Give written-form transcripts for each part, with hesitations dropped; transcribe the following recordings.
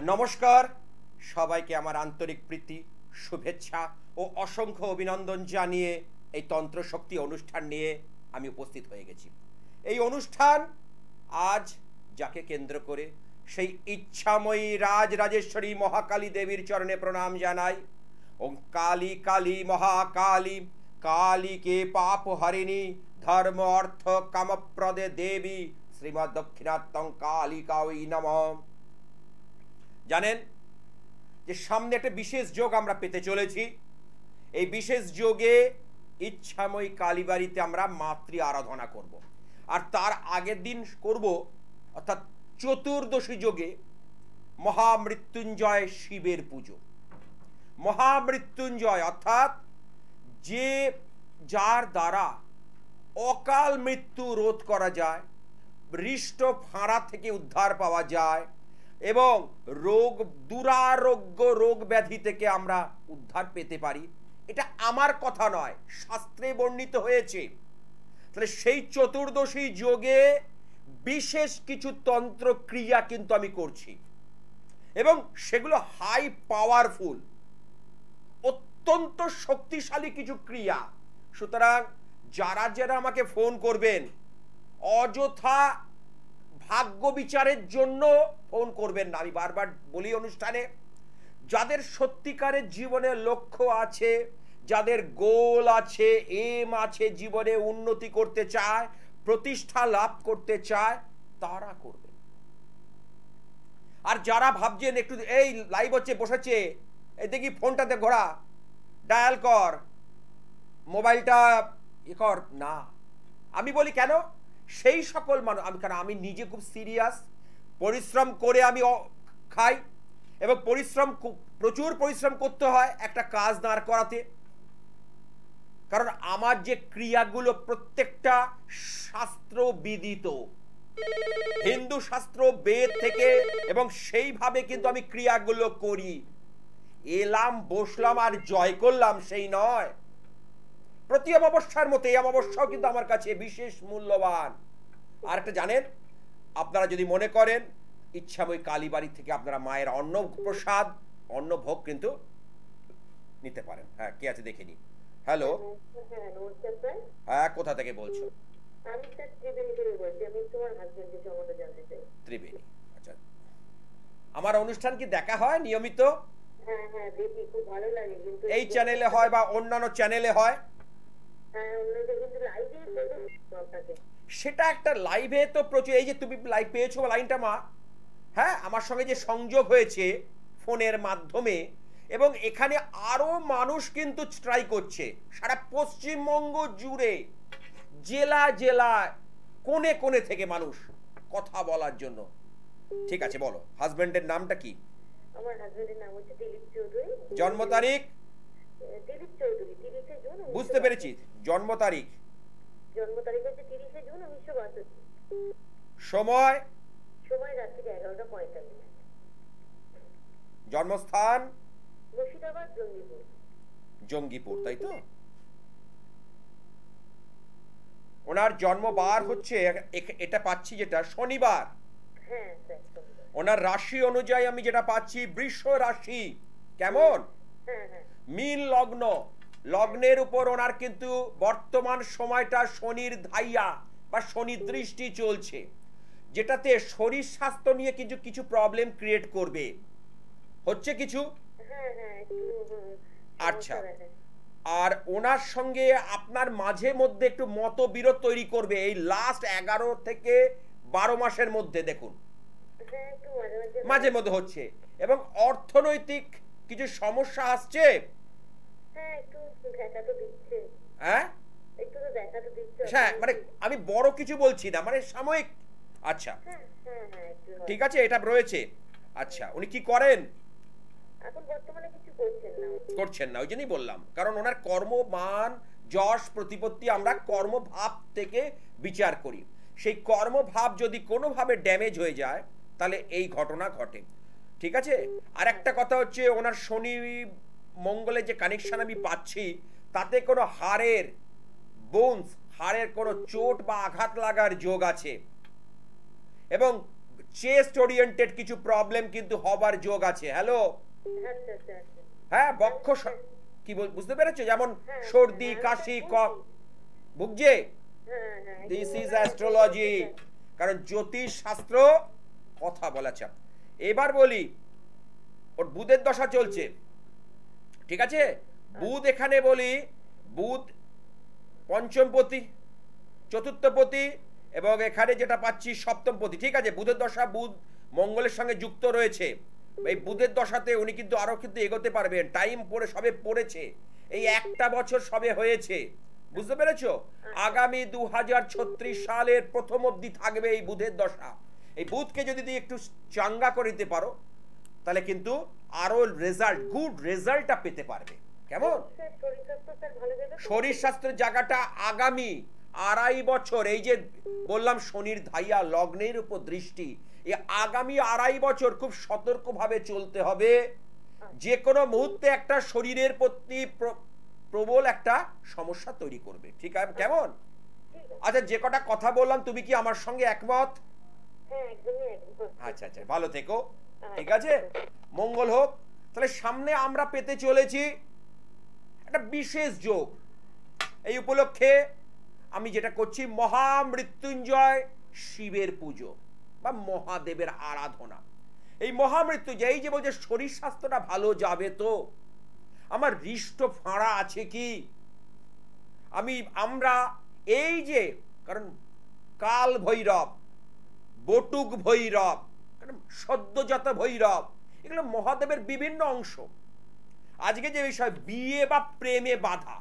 নমস্কার, সবাইকে আমার আন্তরিক প্রীতি, শুভেচ্ছা ও অসংখ্য অভিনন্দন জানিয়ে এই তন্ত্র শক্তি অনুষ্ঠান নিয়ে আমি উপস্থিত হয়ে গেছি। এই অনুষ্ঠান আজ যাকে কেন্দ্র করে সেই ইচ্ছাময়ী রাজরাজেশ্বরী মহাকালী দেবীর চরণে প্রণাম জানাই। ওম কালী কালী মহাকালী, কালীকে পাপ হরিণী, ধর্ম অর্থ কামপ্রদে দেবী, শ্রীমৎ দক্ষিণাত্তং কালিকাই নমঃ। জানেন যে সামনে একটা বিশেষ যোগ আমরা পেতে চলেছি। এই বিশেষ যোগে ইচ্ছাময়ী কালীবাড়িতে আমরা মাতৃ আরাধনা করব, আর তার আগের দিন করব অর্থাৎ চতুর্দশী যোগে মহামৃত্যুঞ্জয় শিবের পুজো। মহামৃত্যুঞ্জয় অর্থাৎ যে যার দ্বারা অকাল মৃত্যু রোধ করা যায়, হৃষ্ট ফাঁড়া থেকে উদ্ধার পাওয়া যায় এবং দুরারোগ্য রোগ ব্যাধি থেকে আমরা উদ্ধার পেতে পারি। এটা আমার কথা নয়, শাস্ত্রে বর্ণিত হয়েছে। তাহলে সেই চতুর্দশী যোগে বিশেষ কিছু তন্ত্র ক্রিয়া কিন্তু আমি করছি এবং সেগুলো হাই পাওয়ারফুল, অত্যন্ত শক্তিশালী কিছু ক্রিয়া। সুতরাং যারা যারা আমাকে ফোন করবেন, অযথা ভাগ্য বিচারের জন্য ফোন করবেন না। আমি বারবার বলি অনুষ্ঠানে, যাদের সত্যিকারের জীবনে লক্ষ্য আছে, যাদের গোল আছে, এম আছে, জীবনে উন্নতি করতে চায়, প্রতিষ্ঠা লাভ করতে চায়, তারা করবে। আর যারা ভাবছেন একটু এই লাইভ হচ্ছে বসেছে, এই দেখি ফোনটাতে ঘোরা, ডায়াল কর, মোবাইলটা কর, না। আমি বলি কেন, সেই সকল মানুষ, আমি নিজে খুব সিরিয়াস, পরিশ্রম করে আমি খাই এবং প্রচুর পরিশ্রম করতে হয় একটা কাজ দাঁড় করাতে। কারণ আমার যে ক্রিয়াগুলো প্রত্যেকটা শাস্ত্র বিদিত, হিন্দু শাস্ত্র বেদ থেকে, এবং সেইভাবে কিন্তু আমি ক্রিয়াগুলো করি। এলাম বসলাম আর জয় করলাম সেই নয়। প্রতি অমাবস্যার মতো এই অমাবস্যাও কিন্তু আমার কাছে বিশেষ মূল্যবান। আর একটা জানেন, আপনারা যদি মনে করেন ইচ্ছাময়ী কালীবাড়ি থেকে আপনারা মায়ের অন্নপ্রসাদ, অন্নভোগ কিন্তু নিতে পারেন। হ্যাঁ, কে আছে দেখে নি। হ্যালো, হ্যাঁ, কোথা থেকে বলছো? ত্রিবেণী। আচ্ছা, আমার অনুষ্ঠান কি দেখা হয় নিয়মিত? এই চ্যানেলে হয় বা অন্যান্য চ্যানেলে হয়? সেটা একটা লাইভে তো প্রচুর, এই যে তুমি লাইভ পেয়েছো লাইনটা মা, হ্যাঁ, আমার সঙ্গে যে সংযোগ হয়েছে ফোনের মাধ্যমে, এবং এখানে আরো মানুষ কিন্তু ট্রাই করছে সারা পশ্চিমবঙ্গ জুড়ে, জেলা জেলায়, কোণে কোণে থেকে মানুষ কথা বলার জন্য। ঠিক আছে, বলো হাজবেন্ডের নামটা কি? আমার হাজবেন্ডের নাম হচ্ছে দিলীপ চৌধুরী। জন্ম তারিখ? দিলীপ চৌধুরী, 30 জুন। বুঝতে পেরেছি, জন্ম তারিখ হচ্ছে 30 জুন 1962। সময় রাত্রি 11:45। জন্মস্থান মুর্শিদাবাদ, জঙ্গিপুর, তাই তো? ওনার জন্মবার হচ্ছে, এটা পাচ্ছি যেটা শনিবার। হ্যাঁ স্যার। ওনার রাশি অনুযায়ী আমি যেটা পাচ্ছি বৃষ রাশি। কেমন? হ্যাঁ হ্যাঁ। মীন লগ্ন, লগ্নের উপর ওনার কিন্তু বর্তমান সময়টা শনির ধাইয়া বা শনি দৃষ্টি চলছে, যেটাতে শরীর স্বাস্থ্য নিয়ে কিছু প্রবলেম ক্রিয়েট করবে। হচ্ছে কিছু? হ্যাঁ হ্যাঁ। আচ্ছা, আর ওনার সঙ্গে আপনার মাঝে মধ্যে একটু মতবিরোধ তৈরি করবে এই লাস্ট 11 থেকে 12 মাসের মধ্যে। দেখুন মাঝে মধ্যে হচ্ছে, এবং অর্থনৈতিক কিছু সমস্যা আসছে। হ্যাঁ, মানে আমি বড় কিছু বলছি না, মানে সাময়িক। আচ্ছা, ঠিক আছে, এটা রয়েছে। আচ্ছা, উনি কি করেন? এখন বর্তমানে কিছু করছেন না, ওই জন্যই বললাম, কারণ ওনার কর্মমান যশ প্রতিপত্তি আমরা কর্মভাব থেকে বিচার করি। সেই কর্মভাব যদি কোনোভাবে ড্যামেজ হয়ে যায় তাহলে এই ঘটনা ঘটে। ঠিক আছে। আর একটা কথা হচ্ছে, ওনার শনি মঙ্গলের যে কানেকশন আমি পাচ্ছি, তাতে কোনো হাড়ের কোনো চোট বা আঘাত লাগার যোগ আছে, এবং চেস্ট ওরিয়েন্টেড কিছু প্রবলেম কিন্তু হবার যোগ আছে। হ্যালো, আচ্ছা আচ্ছা আচ্ছা। হ্যাঁ বক্ষ কি বুঝতে পেরেছো? যেমন হ্যাঁ, সর্দি হ্যাঁ, কাশি হ্যাঁ, কফ ভুগছে। হ্যাঁ হ্যাঁ দিস এগুলো ইজ ওরা অ্যাস্ট্রোলজি, বলছে। কারণ জ্যোতিষ শাস্ত্র কথা বলেছে। এবার বলি, ওর বুধের দশা চলছে, ঠিক আছে? বুধ এখানে বলি, বুধ পঞ্চমপতি, চতুর্থপতি, এবং এখানে যেটা পাচ্ছি সপ্তমপতি, ঠিক আছে? বুধের দশা, বুধ মঙ্গলের সঙ্গে যুক্ত রয়েছে। এই বুধের দশাতে উনি কিন্তু আরো কিন্তু এগোতে পারবেন। টাইম পড়ে সবে পড়েছে, এই একটা বছর সবে হয়েছে, বুঝতে পেরেছো? আগামী 2036 সালের প্রথম অবধি থাকবে এই বুধের দশা। এই বুধকে যদি একটু চাঙ্গা করে দিতে পারো, তাহলে কিন্তু আরো রেজাল্ট, গুড রেজাল্টটা পেতে পারবে। কেমন? স্যার শরীর স্বাস্থ্য স্যার ভালো যাবে তো? শরীর স্বাস্থ্যের জায়গাটা আগামী 2.5 বছর, এই যে বললাম শনির ধাইয়া লগ্নের উপর দৃষ্টি, এই আগামী 2.5 বছর খুব সতর্কভাবে চলতে হবে। যে কোনো মুহূর্তে একটা শরীরের প্রতি প্রবল একটা সমস্যা তৈরি করবে, ঠিক আছে? কেমন? আচ্ছা, যে কটা কথা বললাম তুমি কি আমার সঙ্গে একমত? হ্যাঁ একদমই একদম। আচ্ছা আচ্ছা, ভালো থেকো, ঠিক আছে? মঙ্গল হোক। তাহলে সামনে আমরা পেতে চলেছি একটা বিশেষ যোগ। এই উপলক্ষে আমি যেটা করছি, মহামৃত্যুঞ্জয় শিবের পুজো বা মহাদেবের আরাধনা। এই মহামৃত্যুঞ্জয়, এই যে বলছে শরীর স্বাস্থ্যটা ভালো যাবে তো, আমার হৃষ্ট ফাঁড়া আছে কি, আমরা এই যে, কারণ কাল ভৈরব, বটুক ভৈরব, সদ্যজাত ভৈরব, এগুলো মহাদেবের বিভিন্ন অংশ। আজকে যে বিষয় বিয়ে বা প্রেমে বাধা,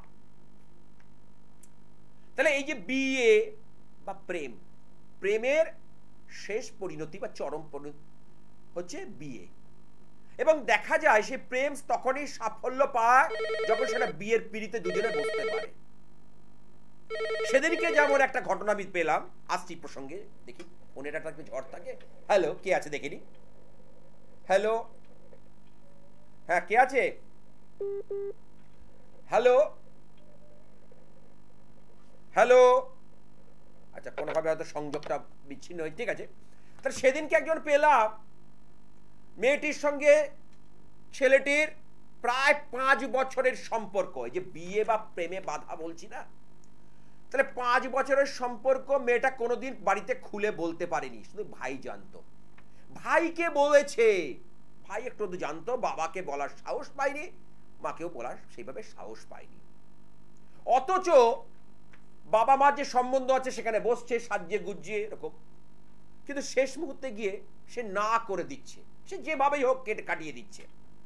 তাহলে এই যে বিয়ে বা প্রেমের শেষ পরিণতি বা চরম পরিণতি হচ্ছে বিয়ে, এবং দেখা যায় সে প্রেম তখনই সাফল্য পায় যখন সেটা বিয়ের পিঁড়িতে দুজনে বসতে পারে। সেদিনকে যেমন একটা ঘটনা আমি পেলাম, আসছি প্রসঙ্গে, দেখি ফোনের একটা ঝড় থাকে। হ্যালো, কে আছে দেখিনি? হ্যালো, হ্যাঁ কে আছে? হ্যালো হ্যালো, আচ্ছা কোনোভাবে হয়তো সংযোগটা বিচ্ছিন্ন হয়েছে, ঠিক আছে? তাহলে সেদিনকে একজন পেলাম, মেয়েটির সঙ্গে ছেলেটির প্রায় 5 বছরের সম্পর্ক। এই যে বিয়ে বা প্রেমে বাধা বলছি না, তাহলে 5 বছরের সম্পর্ক। মেয়েটা কোনোদিন বাড়িতে খুলে বলতে পারেনি, শুধু ভাই জানতো। ভাইকে বলেছে, ভাই একটু জানতো, বাবাকে বলার সাহস পায়নি, মাকেও বলার সেইভাবে সাহস পায়নি। অথচ বাবা মার যে সম্বন্ধ আছে সেখানে বসছে সাজিয়ে গুজিয়ে এরকম, কিন্তু শেষ মুহূর্তে গিয়ে সে না করে দিচ্ছে, সে যেভাবেই হোক কেটে কাটিয়ে দিচ্ছে।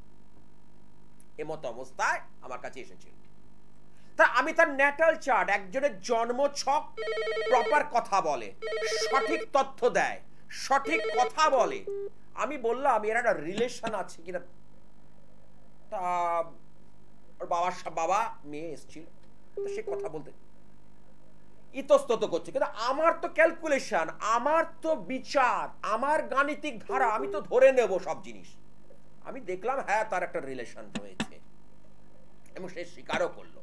এমত অবস্থায় আমার কাছে এসেছিল। তা আমি তার ন্যাটাল চার্ট, একজনের জন্ম ছক প্রপার কথা বলে, সঠিক তথ্য দেয়, সঠিক কথা বলে। আমি বললাম এর একটা রিলেশন আছে কিনা। তা ওর বাবা মেয়ে এসেছিল, সে কথা বলতে ইতস্তত করছে, কিন্তু আমার তো ক্যালকুলেশন, আমার তো বিচার, আমার গাণিতিক ধারা, আমি তো ধরে নেব সব জিনিস। আমি দেখলাম হ্যাঁ তার একটা রিলেশন রয়েছে, এবং সে স্বীকারও করলো।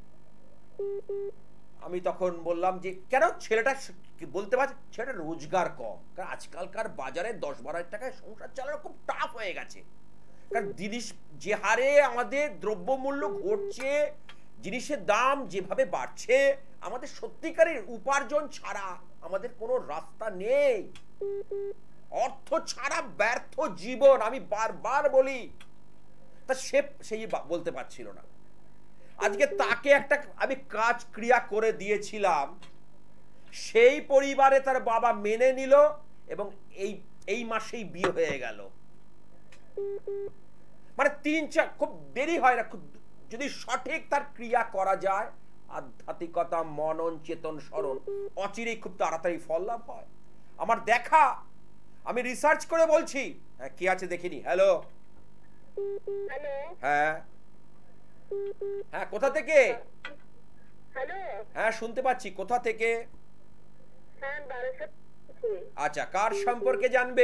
আমি তখন বললাম যে কেন ছেলেটা বলতে পারছে, ছেলেটা রোজগার কম, কারণ আজকালকার বাজারে 10-12 টাকায় সংসার চালানো খুব টাফ হয়ে গেছে। কারণ জিনিস যে হারে আমাদের দ্রব্যমূল্য ঘটছে, জিনিসের দাম যেভাবে বাড়ছে, আমাদের সত্যিকারের উপার্জন ছাড়া আমাদের কোনো রাস্তা নেই। অর্থ ছাড়া ব্যর্থ জীবন, আমি বারবার বলি। তা সে সেই বলতে পারছিল না। আজকে তাকে একটা আমি কাজ ক্রিয়া করে দিয়েছিলাম, সেই পরিবারে তার বাবা মেনে নিল, এবং এই মাসেই বিয়ে হয়ে গেল। মানে 3-4, খুব দেরি হয় না, খুব যদি সঠিক তার ক্রিয়া করা যায়, আধ্যাত্মিকতা, মনন, চেতন, স্মরণ, অচিরেই খুব তাড়াতাড়ি ফল লাভ হয়। আমার দেখা, আমি রিসার্চ করে বলছি। হ্যাঁ কি আছে দেখিনি। হ্যালো হ্যালো, হ্যাঁ হ্যাঁ, কোথা থেকে? হ্যালো, হ্যাঁ শুনতে পাচ্ছি, কোথা থেকে? হ্যাঁ বারাসাত। আচ্ছা, কার সম্পর্কে জানবে?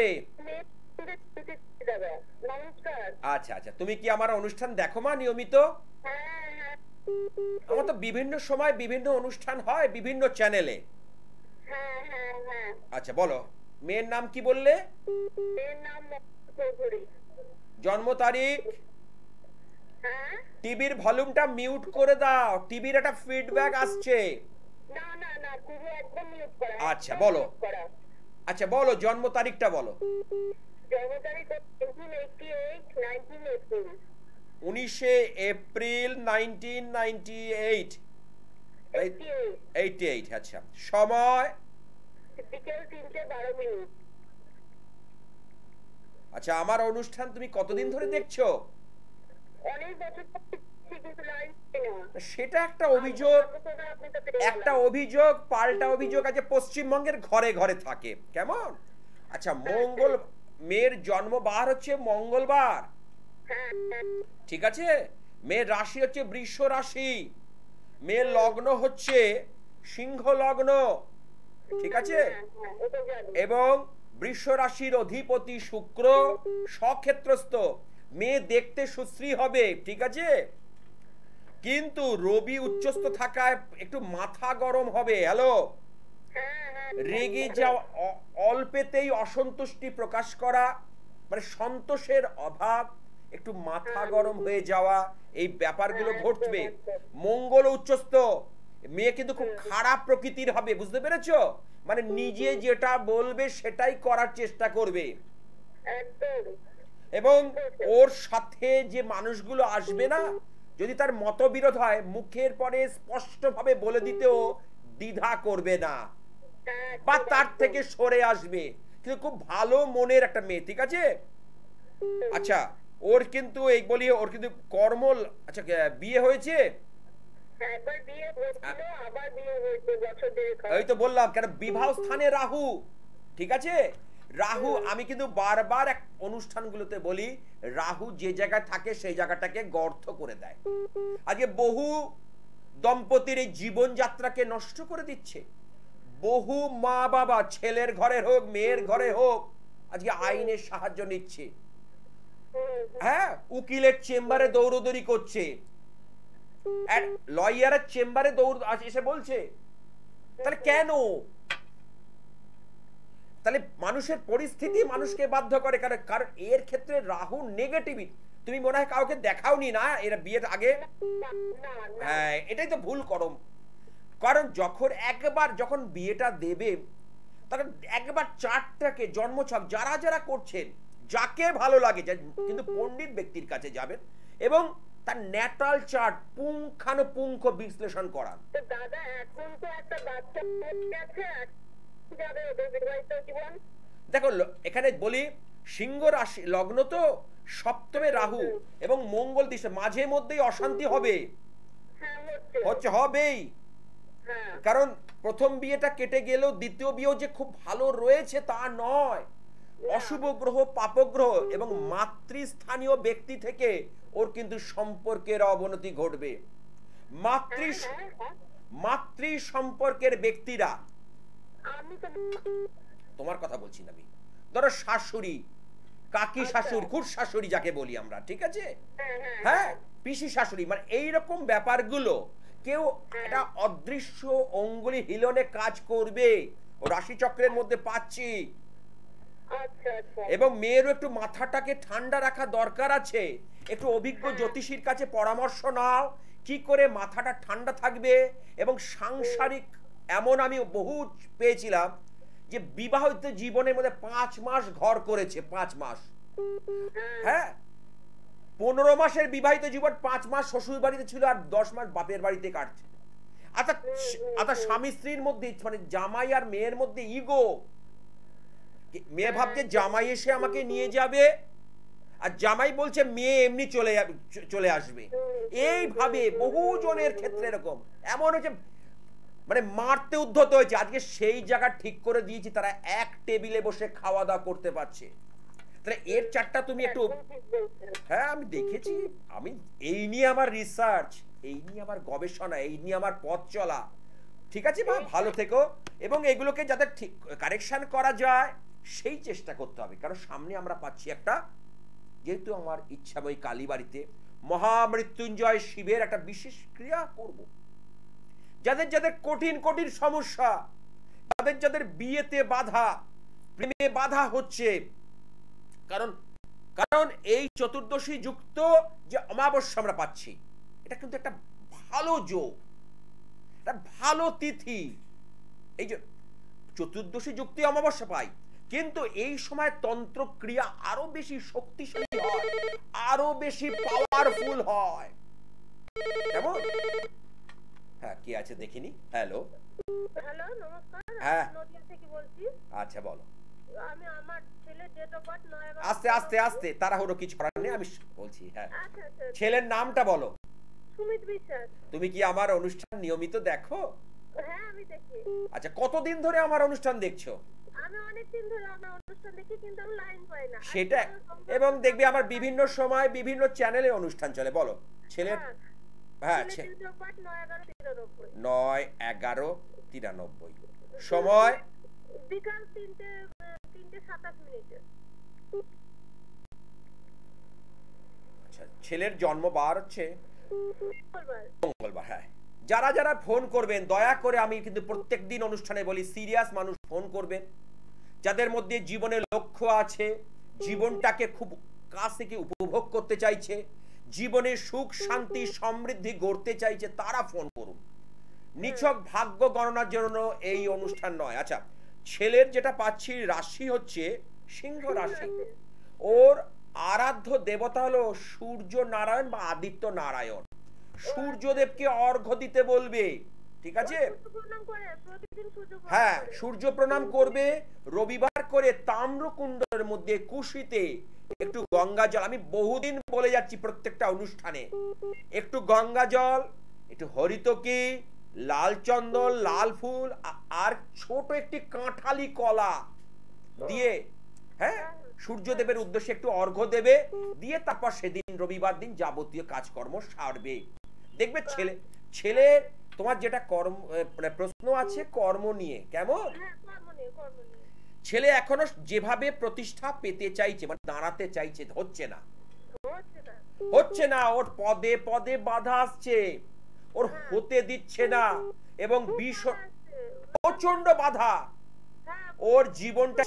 দাদা নমস্কার। আচ্ছা আচ্ছা, তুমি কি আমার অনুষ্ঠান দেখো মা নিয়মিত? হ্যাঁ হ্যাঁ আমার তো বিভিন্ন সময় বিভিন্ন অনুষ্ঠান হয় বিভিন্ন চ্যানেলে। হ্যাঁ হ্যাঁ হ্যাঁ। আচ্ছা বলো। মেয়ের নাম কি বললে? মেয়ের নাম চৌধুরী। জন্ম তারিখ? হ্যাঁ, টিভির ভলিউমটা মিউট করে দাও, টিভির একটা ফিডব্যাক আসছে। না না না, টিভি একদম মিউট করা। আচ্ছা, একদম বলো। mute করা। আচ্ছা বলো, জন্ম তারিখটা বলো। জন্ম তারিখ 1988, 19শে এপ্রিল 1998। 88, আচ্ছা। সময়? বিকেল 3:12। আচ্ছা, আমার অনুষ্ঠান তুমি কতদিন ধরে দেখছো? অনেক বছর থেকে কিন্তু লাইন পাই না। সেটা একটা অভিযোগ, আপনি তো পেয়ে একটা গেলাম। অভিযোগ, পাল্টা অভিযোগ আছে পশ্চিমবঙ্গের ঘরে ঘরে থাকে, কেমন? আচ্ছা, মঙ্গল, মেয়ের জন্ম বার হচ্ছে মঙ্গলবার, হ্যাঁ, হ্যাঁ, ঠিক আছে? মেয়ের রাশি হচ্ছে বৃষ রাশি, মেয়ের লগ্ন হচ্ছে সিংহ লগ্ন, ঠিক আছে? হ্যাঁ, হ্যাঁ, ওটা জানি। এবং বৃষ রাশির অধিপতি শুক্র স্বক্ষেত্রস্থ। মেয়ে দেখতে সুশ্রী হবে, ঠিক আছে? কিন্তু রবি উচ্চস্থ থাকায় একটু মাথা গরম হবে। হ্যালো, হ্যাঁ, হ্যাঁ, রেগে যাওয়া, অল্পেতেই অসন্তুষ্টি প্রকাশ করা, মানে সন্তোষের অভাব, একটু মাথা গরম হয়ে যাওয়া, এই ব্যাপারগুলো ঘটবে। মঙ্গল উচ্চস্থ, মেয়ে কিন্তু খুব খারাপ প্রকৃতির হবে, বুঝতে পেরেছো? মানে নিজে যেটা বলবে সেটাই করার চেষ্টা করবে। একদম। এবং ওর সাথে যে মানুষগুলো আসবে না, যদি তার মতবিরোধ হয়, মুখের পরে স্পষ্টভাবে বলে দিতেও দ্বিধা করবে না, হ্যাঁ, বা তার থেকে সরে আসবে। কিন্তু খুব ভালো মনের একটা মেয়ে, ঠিক আছে? আচ্ছা, ওর কিন্তু এই বলি, ওর কিন্তু কর্ম, আচ্ছা বিয়ে হয়েছে? একবার বিয়ে হয়েছিল, আবার বিয়ে হয়েছে বছর দেড়েক হয়। এই তো বললাম, কেন বিবাহ স্থানে রাহু, ঠিক আছে? রাহু, আমি কিন্তু বারবার এক অনুষ্ঠানগুলোতে বলি, রাহু যে জায়গায় থাকে সেই জায়গাটাকে গর্ত করে দেয়। আজকে বহু দম্পতির এই জীবনযাত্রাকে নষ্ট করে দিচ্ছে। বহু মা বাবা, ছেলের ঘরে হোক মেয়ের ঘরে হোক, আজকে আইনের সাহায্য নিচ্ছে। হ্যাঁ, উকিলের চেম্বারে দৌড়দৌড়ি করছে, লয়ারের চেম্বারে দৌড় এসে বলছে। তাহলে কেন? তাহলে মানুষের পরিস্থিতি মানুষকে বাধ্য করে, কারণ এর ক্ষেত্রে রাহু নেগেটিভ। তুমি মনে হয় কাউকে দেখাওনি না এরা বিয়ের আগে? না, না, হ্যাঁ, এটাই তো ভুল করো। কারণ যখন বিয়েটা দেবে, তখন একবার চারটাকে জন্মছক যারা যারা করছেন, যাকে ভালো লাগে, কিন্তু পণ্ডিত ব্যক্তির কাছে যাবেন এবং তার ন্যাটাল চার্ট পুঙ্খানুপুঙ্খ বিশ্লেষণ করান। তো দাদা, এখন তো একটা বাচ্চা হয়ে গেছে, যাবে ওদের বিবাহিত জীবন। দেখো, এখানে বলি, সিংহ রাশি লগ্ন তো, সপ্তমে রাহু এবং মঙ্গল দিশে, মাঝে মধ্যেই অশান্তি হবে, হ্যাঁ, হবেই। হ্যাঁ, কারণ প্রথম বিয়েটা কেটে গেলেও দ্বিতীয় বিয়েও যে খুব ভালো রয়েছে তা নয়। অশুভ গ্রহ, পাপগ্রহ এবং মাতৃস্থানীয় ব্যক্তি থেকে ওর কিন্তু সম্পর্কের অবনতি ঘটবে। মাতৃ সম্পর্কের ব্যক্তিরা, আমি তো তোমার কথা বলছি না, আমি ধরো শাশুড়ি, কাকি শাশুড়ি, খুড় শাশুড়ি যাকে বলি আমরা, ঠিক আছে? হ্যাঁ, পিসি শাশুড়ি, মানে এইরকম ব্যাপারগুলো কেউ একটা অদৃশ্য অঙ্গুলি হিলনে কাজ করবে, ও রাশিচক্রের মধ্যে পাচ্ছি। আচ্ছা, আচ্ছা, এবং মেয়েরও একটু মাথাটাকে ঠান্ডা রাখা দরকার আছে। একটু অভিজ্ঞ জ্যোতিষীর কাছে পরামর্শ নাও, কি করে মাথাটা ঠান্ডা থাকবে। এবং সাংসারিক, এমন আমি বহু পেয়েছিলাম যে বিবাহিত জীবনের মধ্যে 5 মাস ঘর করেছে, 5 মাস, হ্যাঁ, 15 মাসের বিবাহিত জীবন 5 মাস শ্বশুর বাড়িতে ছিল আর 10 মাস বাপের বাড়িতে কাটছে। আচ্ছা, স্বামী স্ত্রীর মধ্যে, মানে জামাই আর মেয়ের মধ্যে ইগো। মেয়ে ভাবছে জামাই এসে আমাকে নিয়ে যাবে, আর জামাই বলছে মেয়ে এমনি চলে আসবে। এইভাবে বহু জনের ক্ষেত্রে এরকম, এমন হচ্ছে মানে মারতে উদ্ধত হয়েছে। আজকে সেই জায়গা ঠিক করে দিয়েছি, তারা এক টেবিলে বসে খাওয়া দাওয়া করতে পারছে। তাহলে এর চারটা তুমি একটু, হ্যাঁ আমি দেখেছি, আমি এই নিয়ে আমার রিসার্চ, এই নিয়ে আমার গবেষণা, এই নিয়ে আমার পথ চলা, ঠিক আছে মা? ভালো থেকো, এবং এগুলোকে যাতে ঠিক কারেকশন করা যায় সেই চেষ্টা করতে হবে। কারণ সামনে আমরা পাচ্ছি একটা, যেহেতু আমার ইচ্ছা ওই কালীবাড়িতে মহামৃত্যুঞ্জয় শিবের একটা বিশেষ ক্রিয়া করব। যাদের যাদের কঠিন কঠিন সমস্যা, যাদের যাদের বিয়েতে বাধা, প্রেমে বাধা হচ্ছে। কারণ কারণ এই চতুর্দশী যুক্ত যে অমাবস্যা আমরা পাচ্ছি, এটা কিন্তু একটা ভালো যোগ, একটা ভালো তিথি। এই যে চতুর্দশী যুক্তি অমাবস্যা পাই, কিন্তু এই সময় তন্ত্র ক্রিয়া আরো বেশি শক্তিশালী হয়, আরো বেশি পাওয়ারফুল হয়। কেমন? হ্যাঁ, কি আছে দেখিনি। হ্যালো হ্যালো, নমস্কার। হ্যাঁ। নদিয়া থেকে বলছি। আচ্ছা বলো। আমি আমার ছেলের ডেট অফ বার্থ 9 আস্তে আস্তে আস্তে, তাড়াহুড়ো কিছু করার নেই, আমি বলছি। হ্যাঁ, আচ্ছা আচ্ছা। ছেলের নামটা বলো। সুমিত বিশ্বাস। তুমি কি আমার অনুষ্ঠান নিয়মিত দেখো? হ্যাঁ, আমি দেখি। আচ্ছা, কতদিন ধরে আমার অনুষ্ঠান দেখছো? আমি অনেক দিন ধরে আমার অনুষ্ঠান দেখি, কিন্তু আমি লাইন পাই না। সেটা, এবং দেখবে আমার বিভিন্ন সময় বিভিন্ন চ্যানেলে অনুষ্ঠান চলে। বলো ছেলের। হ্যাঁ, ডেট অফ বার্থ 9/11/93। 9/11/93। সময় বিকাল 3:27। আচ্ছা, ছেলের জন্মবার হচ্ছে মঙ্গলবার। মঙ্গলবার। হ্যাঁ, যারা যারা ফোন করবেন দয়া করে, আমি কিন্তু প্রত্যেকদিন অনুষ্ঠানে বলি, সিরিয়াস মানুষ ফোন করবেন, যাদের মধ্যে জীবনের লক্ষ্য আছে, জীবনটাকে খুব কাছ থেকে উপভোগ করতে চাইছে, জীবনে সুখ শান্তি সমৃদ্ধি গড়তে চাইছে, তারা ফোন করুন। নিছক ভাগ্য গণনার জন্য এই অনুষ্ঠান নয়। আচ্ছা, ছেলের যেটা পাচ্ছি রাশি হচ্ছে সিংহ রাশি। ওর আরাধ্য দেবতা হলো সূর্য নারায়ণ বা আদিত্য নারায়ণ। সূর্যদেবকে অর্ঘ্য দিতে বলবে, ঠিক আছে? হ্যাঁ, সূর্য প্রণাম করবে। রবিবার করে তাম্রকুণ্ডের মধ্যে কুশিতে একটু গঙ্গা জল, আমি বহুদিন বলে যাচ্ছি প্রত্যেকটা অনুষ্ঠানে, একটু গঙ্গা জল, একটু হরিতকি, লাল চন্দন, লাল ফুল আর ছোট একটি কাঁঠালি কলা দিয়ে, হ্যাঁ, সূর্যদেবের উদ্দেশ্যে একটু অর্ঘ্য দেবে, দিয়ে তারপর সেদিন রবিবার দিন যাবতীয় কাজকর্ম সারবে। দেখবে ছেলে তোমার যেটা কর্ম মানে প্রশ্ন আছে কর্ম নিয়ে, কেমন? ছেলে এখনো যেভাবে প্রতিষ্ঠা পেতে চাইছে, মানে দাঁড়াতে চাইছে, হচ্ছে না। ওর পদে পদে বাধা আসছে, ওর হতে দিচ্ছে না, এবং প্রচন্ড বাধা। ওর জীবনটা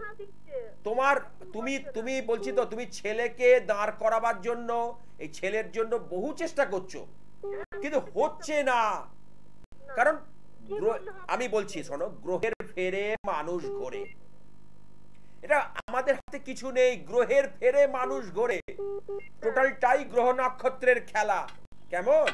তুমি বলছি তো, তুমি ছেলেকে দাঁড় করাবার জন্য, এই ছেলের জন্য বহু চেষ্টা করছো, কিন্তু হচ্ছে না। কারণ আমি বলছি, শোনো, গ্রহের ফেরে মানুষ ঘোরে, এটা আমাদের হাতে কিছু নেই। গ্রহের ফেরে মানুষ ঘোরে, টোটালটাই গ্রহ নক্ষত্রের খেলা। কেমন?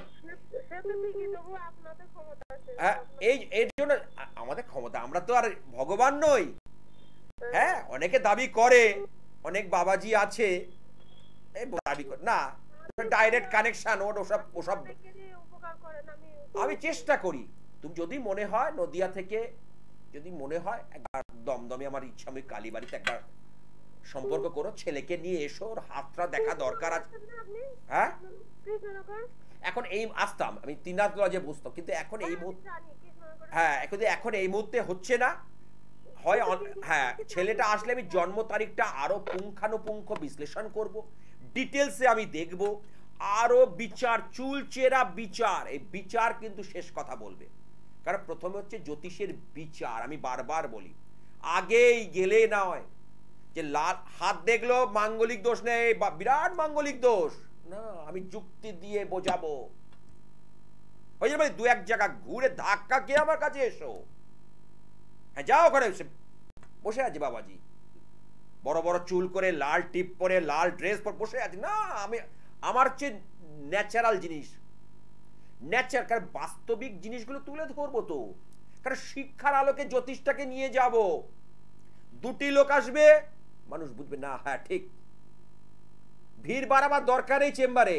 এর জন্য আমাদের ক্ষমতা, আমরা তো আর ভগবান নই। হ্যাঁ, অনেকে দাবি করে, অনেক বাবাজি আছে দাবি করে না, ডাইরেক্ট কানেকশন, ওসব আমি চেষ্টা করি। তুমি যদি মনে হয় নদিয়া থেকে, যদি মনে হয় একবার দমদমে, আমার ইচ্ছা, আমি কালীবাড়িতে একবার সম্পর্ক করো, ছেলেকে নিয়ে এসো, ওর হাতটা দেখা দরকার আছে। হ্যাঁ, এখন এই আসতাম আমি তিনাথ লজে বসতাম, কিন্তু এখন এই মুহূর্তে, হ্যাঁ, এখন এই মুহূর্তে হচ্ছে না। হয় হ্যাঁ, ছেলেটা আসলে আমি জন্ম তারিখটা আরো পুঙ্খানুপুঙ্খ বিশ্লেষণ করব, ডিটেলসে আমি দেখব, আরো বিচার, চুলচেরা বিচার, এই বিচার কিন্তু শেষ কথা বলবে। কারণ প্রথমে হচ্ছে জ্যোতিষের বিচার। আমি বারবার বলি, আগেই গেলে নয় যে লাল হাত দেখলো মাঙ্গলিক দোষ নেই বা বিরাট মাঙ্গলিক দোষ না, আমি যুক্তি দিয়ে বোঝাবো। ওই জন্য দু এক জায়গা ঘুরে ধাক্কা কে আমার কাছে এসো। হ্যাঁ, যাও, ওখানে বসে আছে বাবাজি, বড় বড় চুল করে, লাল টিপ পরে, লাল ড্রেস পরে বসে আছে। না, আমার চেয়ে ন্যাচারাল জিনিস, কারণ বাস্তবিক জিনিসগুলো তুলে ধরবো তো। কারণ শিক্ষার আলোকে জ্যোতিষটাকে নিয়ে যাব, দুটি লোক আসবে, মানুষ বুঝবে না, হ্যাঁ ঠিক, ভিড় বাড়াবার দরকার নেই চেম্বারে,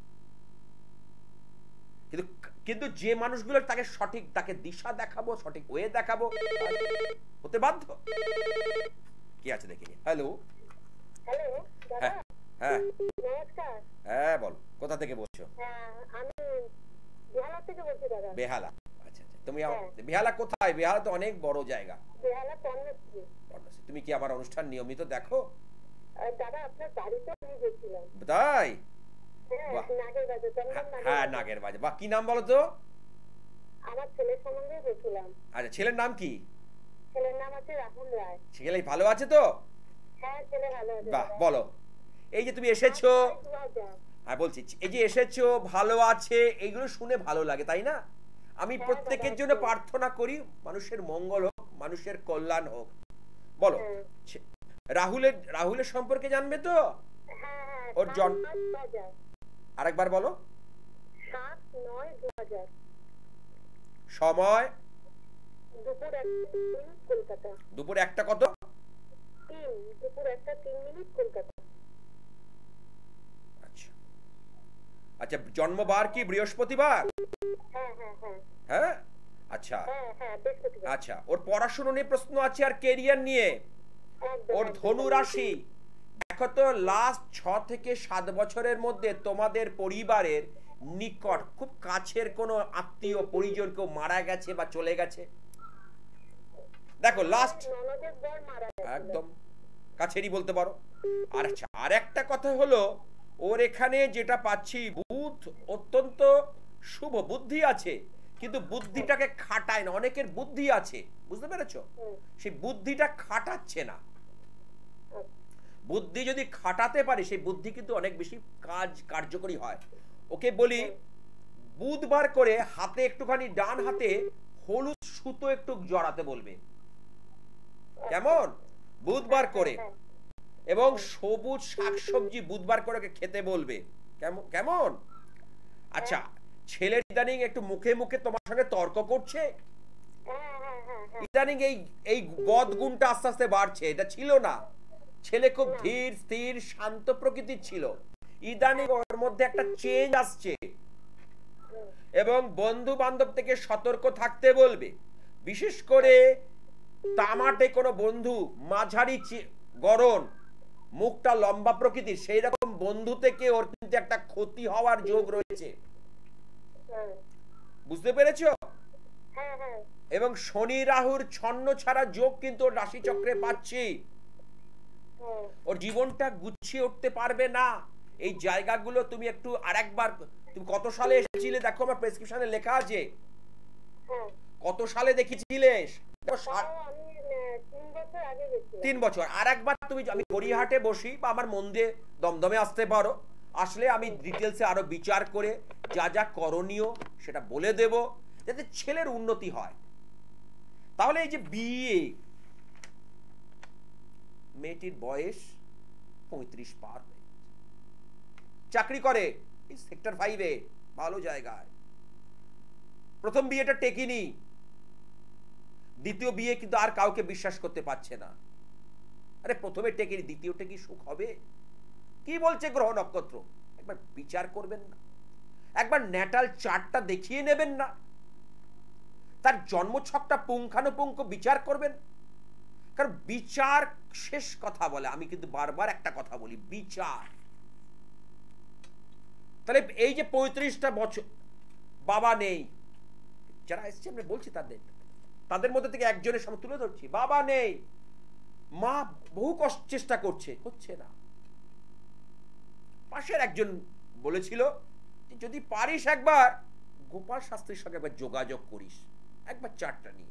কিন্তু যে মানুষগুলো তাকে সঠিক, তাকে দিশা দেখাবো, সঠিক ওয়ে দেখাবো, হতে বাধ্য। কি আছে দেখিনি। হ্যালো, হ্যাঁ হ্যাঁ হ্যাঁ, বলো, কোথা থেকে বলছো? বেহালা। আচ্ছা আচ্ছা, তুমি বেহালা কোথায়? বেহালা তো অনেক বড় জায়গা। তুমি কি আমার অনুষ্ঠান নিয়মিত দেখো? তাই? হ্যাঁ, নাগের বাজে। বা কি নাম বলো তো? আমার ছেলের সম্বন্ধে বলছিলাম। আচ্ছা, ছেলের নাম কি? ছেলের নাম আছে রাহুল রায়। ছেলে ভালো আছে তো? হ্যাঁ, ছেলে ভালো আছে। বাহ, বলো। এই যে তুমি এসেছো, 2000। হ্যাঁ বলছি, এই যে এসেছো ভালো আছে, এইগুলো শুনে ভালো লাগে তাই না? আমি হ্যাঁ, প্রত্যেকের দাদা, জন্য একদম। প্রার্থনা করি মানুষের মঙ্গল হোক, মানুষের কল্যাণ হোক। বলো, হ্যাঁ। রাহুলের সম্পর্কে জানবে তো? হ্যাঁ, হ্যাঁ, ওর 7/9/2000। আরেকবার বলো। 7/9/2000। সময় দুপুর 1 কলকাতা। দুপুর একটা কত? 3, দুপুর 1:03 কলকাতা। আচ্ছা আচ্ছা, জন্মবার কি বৃহস্পতিবার? হ্যাঁ, হ্যাঁ, হ্যাঁ। হ্যাঁ, আচ্ছা হ্যাঁ, হ্যাঁ, বৃহস্পতিবার। আচ্ছা। ওর পড়াশোনা নিয়ে প্রশ্ন আছে আর কেরিয়ার নিয়ে। একদম, ওর একদম। ধনু রাশি। দেখো তো, লাস্ট 6 থেকে 7 বছরের মধ্যে তোমাদের পরিবারের নিকট খুব কাছের কোনো আত্মীয় পরিজন কেউ মারা গেছে বা চলে গেছে? দেখো লাস্ট, ননদের বর মারা গেছিল। একদম কাছেরই বলতে পারো। আর আচ্ছা, আর একটা কথা হলো, ওর এখানে যেটা পাচ্ছি, বুধ অত্যন্ত শুভ, বুদ্ধি আছে, কিন্তু বুদ্ধিটাকে খাটায় না। অনেকের বুদ্ধি আছে, বুঝতে পেরেছো? হুম। সেই বুদ্ধিটা খাটাচ্ছে না। আচ্ছা। বুদ্ধি যদি খাটাতে পারে, সেই বুদ্ধি কিন্তু অনেক বেশি কার্যকরী হয়। ওকে বলি, বুধবার করে হাতে একটুখানি, ডান হাতে হলুদ সুতো একটু জড়াতে বলবে, কেমন? বুধবার করে। হ্যাঁ, এবং সবুজ শাকসবজি বুধবার করে ওকে খেতে বলবে, কেমন? আচ্ছা, ছেলে ইদানিং একটু মুখে মুখে তোমার সঙ্গে তর্ক করছে, হ্যাঁ, হ্যাঁ, হ্যাঁ, হ্যাঁ। ইদানিং এই বদ গুণটা আস্তে আস্তে বাড়ছে। এটা ছিল না। ছেলে খুব ধীর স্থির শান্ত প্রকৃতির ছিল, ইদানিং ওর মধ্যে একটা চেঞ্জ আসছে। এবং বন্ধু বান্ধব থেকে সতর্ক থাকতে বলবে, বিশেষ করে তামাটে কোনো বন্ধু, মাঝারি গড়ন, মুখটা লম্বা প্রকৃতির, সেই রকম বন্ধু থেকে ওর কিন্তু একটা ক্ষতি হওয়ার যোগ রয়েছে, হ্যাঁ, বুঝতে পেরেছো? হ্যাঁ, হ্যাঁ। এবং শনি রাহুর ছন্ন ছাড়া যোগ কিন্তু ওর রাশি চক্রে পাচ্ছি। হ্যাঁ। ওর জীবনটা গুছিয়ে উঠতে পারবে না। এই জায়গাগুলো তুমি একটু আরেকবার, তুমি কত সালে এসেছিলে দেখো, আমার প্রেসক্রিপশনে লেখা আছে হ্যাঁ। কত সালে দেখিছিলে। তাও আমি 3 বছর আগে গেছিলাম। 3 বছর। আর একবার তুমি, আমি গড়িয়াহাটে বসি বা আমার মন্দিরে দমদমে আসতে পারো, আসলে আমি ডিটেলসে আরো বিচার করে যা যা করণীয় সেটা বলে দেব, যাতে ছেলের উন্নতি হয়। তাহলে এই যে বিয়ে, মেয়েটির বয়স 35 পার হয়ে গেছে, চাকরি করে এই সেক্টর 5-এ, ভালো জায়গায়। প্রথম বিয়েটা টেকেনি, দ্বিতীয় বিয়ে কিন্তু আর কাউকে বিশ্বাস করতে পারছে না। আরে প্রথমে টেকেনি, দ্বিতীয়টা কি সুখ হবে? কি বলছে গ্রহ নক্ষত্র? একবার বিচার করবেন না? একবার ন্যাটাল চার্টটা দেখিয়ে নেবেন না? তার জন্মছকটা পুঙ্খানুপুঙ্খ বিচার করবেন? কারণ বিচার শেষ কথা বলে। আমি কিন্তু বারবার একটা কথা বলি, বিচার। তাহলে এই যে 35টা বছর বাবা নেই, যারা এসছে আমরা বলছি তাদের মধ্যে থেকে একজনের সামনে তুলে ধরছি, বাবা নেই, মা বহু কষ্ট চেষ্টা করছে, হচ্ছে না। পাশের একজন বলেছিল, যদি পারিস একবার গোপাল শাস্ত্রীর সঙ্গে একবার যোগাযোগ করিস, একবার চার্টটা নিয়ে।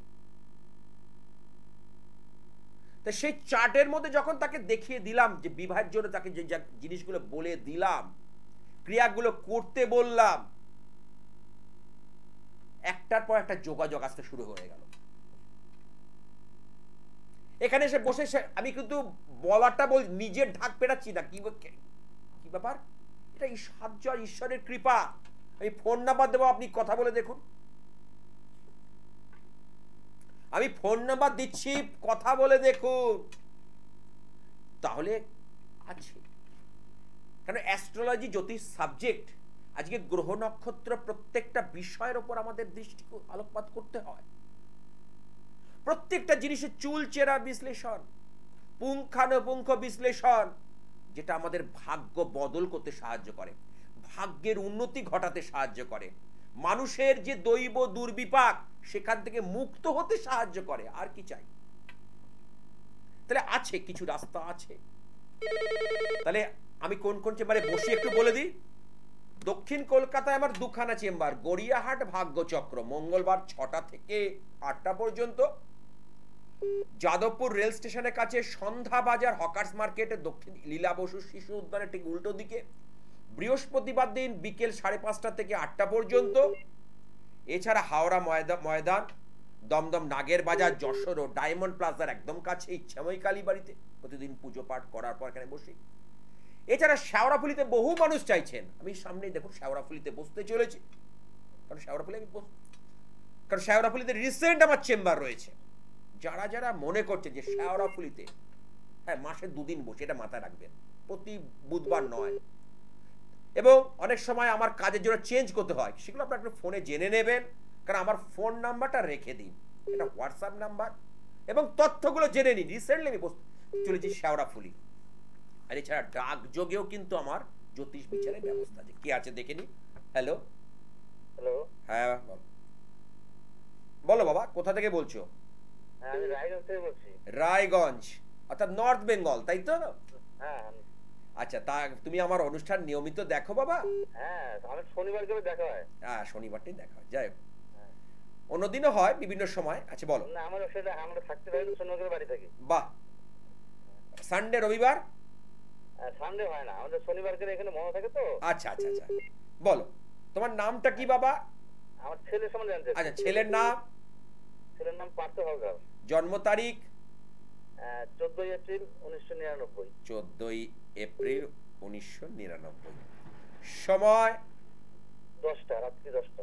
তা সেই চার্টের মধ্যে যখন তাকে দেখিয়ে দিলাম, যে বিবাহের জন্য তাকে যে জিনিসগুলো বলে দিলাম, ক্রিয়াগুলো করতে বললাম, একটার পর একটা যোগাযোগ আসতে শুরু হয়ে গেল। এখানে এসে বসে আমি কিন্তু বলাটা নিজের ঢাক পেরাচ্ছি না। কি ব্যাপার? এটা সাহায্য আর ঈশ্বরের কৃপা। আমি ফোন নাম্বার দেবো, আপনি কথা বলে দেখুন। আমি ফোন নাম্বার দিচ্ছি, কথা বলে দেখুন, তাহলে আছে। কারণ অ্যাস্ট্রোলজি জ্যোতিষ সাবজেক্ট, আজকে গ্রহ নক্ষত্র প্রত্যেকটা বিষয়ের উপর আমাদের দৃষ্টি আলোকপাত করতে হয়। প্রত্যেকটা জিনিসের চুলচেরা বিশ্লেষণ, পুঙ্খানুপুঙ্খ বিশ্লেষণ, যেটা আমাদের ভাগ্য বদল করতে সাহায্য করে, ভাগ্যের উন্নতি ঘটাতে সাহায্য করে, মানুষের যে দৈব দুর্বিপাক সেখান থেকে মুক্ত হতে সাহায্য করে। আর কি চাই? তাহলে আছে, কিছু রাস্তা আছে। তাহলে আমি কোন কোন চেম্বারে বসি একটু বলে দিই। দক্ষিণ কলকাতায় আমার 2খানা চেম্বার, গড়িয়াহাট ভাগ্যচক্র, মঙ্গলবার 6টা থেকে 8টা পর্যন্ত, যাদবপুর রেল স্টেশনের কাছে সন্ধ্যা বাজার হকার্স মার্কেটের দক্ষিণ লীলা বসু শিশু উদ্যানের ঠিক উল্টো দিকে বৃহস্পতিবার দিন বিকেল 5:30 থেকে 8টা পর্যন্ত। এছাড়া হাওড়া ময়দান, দমদম নাগের বাজার, যশোর ও ডায়মন্ড প্লাজার একদম কাছে ইচ্ছাময় কালীবাড়িতে প্রতিদিন পুজো পাঠ করার পর এখানে বসি। এছাড়া শেওড়াফুলিতে বহু মানুষ চাইছেন, আমি সামনেই দেখুন শেওড়াফুলিতে বসতে চলেছি, কারণ শেওড়াফুলিতে রিসেন্ট আমার চেম্বার রয়েছে। যারা যারা মনে করছে যে শেওড়াফুলিতে হ্যাঁ মাসে 2 দিন বসে, এটা মাথায় রাখবেন, প্রতি বুধবার নয়। এবং অনেক সময় আমার কাজের জন্য চেঞ্জ করতে হয়, সেগুলো আপনার একটু ফোনে জেনে নেবেন, কারণ আমার ফোন নাম্বারটা রেখে দিন, এটা হোয়াটসঅ্যাপ নাম্বার, এবং তথ্যগুলো জেনে নিন। রিসেন্টলি আমি চলেছি শেওড়াফুলি। আর এছাড়া ডাক যোগেও কিন্তু আমার জ্যোতিষ বিচারের ব্যবস্থা আছে। কি আছে দেখে নি। হ্যালো হ্যালো, হ্যাঁ বলো বাবা, কোথা থেকে বলছো? আমি রায়গঞ্জ থেকে বলছি। রায়গঞ্জ, অর্থাৎ নর্থ বেঙ্গল, তাই তো? হ্যাঁ। আচ্ছা, তা তুমি আমার অনুষ্ঠান নিয়মিত দেখো বাবা? হ্যাঁ, আমার শনিবার করে দেখা হয়। হ্যাঁ, শনিবারটাই দেখা হয়। যাই হোক, অন্যদিনও হয় বিভিন্ন সময়। আচ্ছা বলো। না, আমরা সেটা আমরা থাকতে পারি, শনিবার করে বাড়ি থাকি। বাহ। সানডে, রবিবার? সানডে হয় না, আমাদের শনিবার করে এখানে মনে থাকে তো। আচ্ছা আচ্ছা আচ্ছা, বলো তোমার নামটা কি বাবা? আমার ছেলের সম্বন্ধে জানতে। আচ্ছা, ছেলের নাম? ছেলের নাম পার্থ হলদার। জন্ম তারিখ? 14 এপ্রিল 1999। 14 এপ্রিল 1999। সময়? 10টা, রাত্রি 10টা।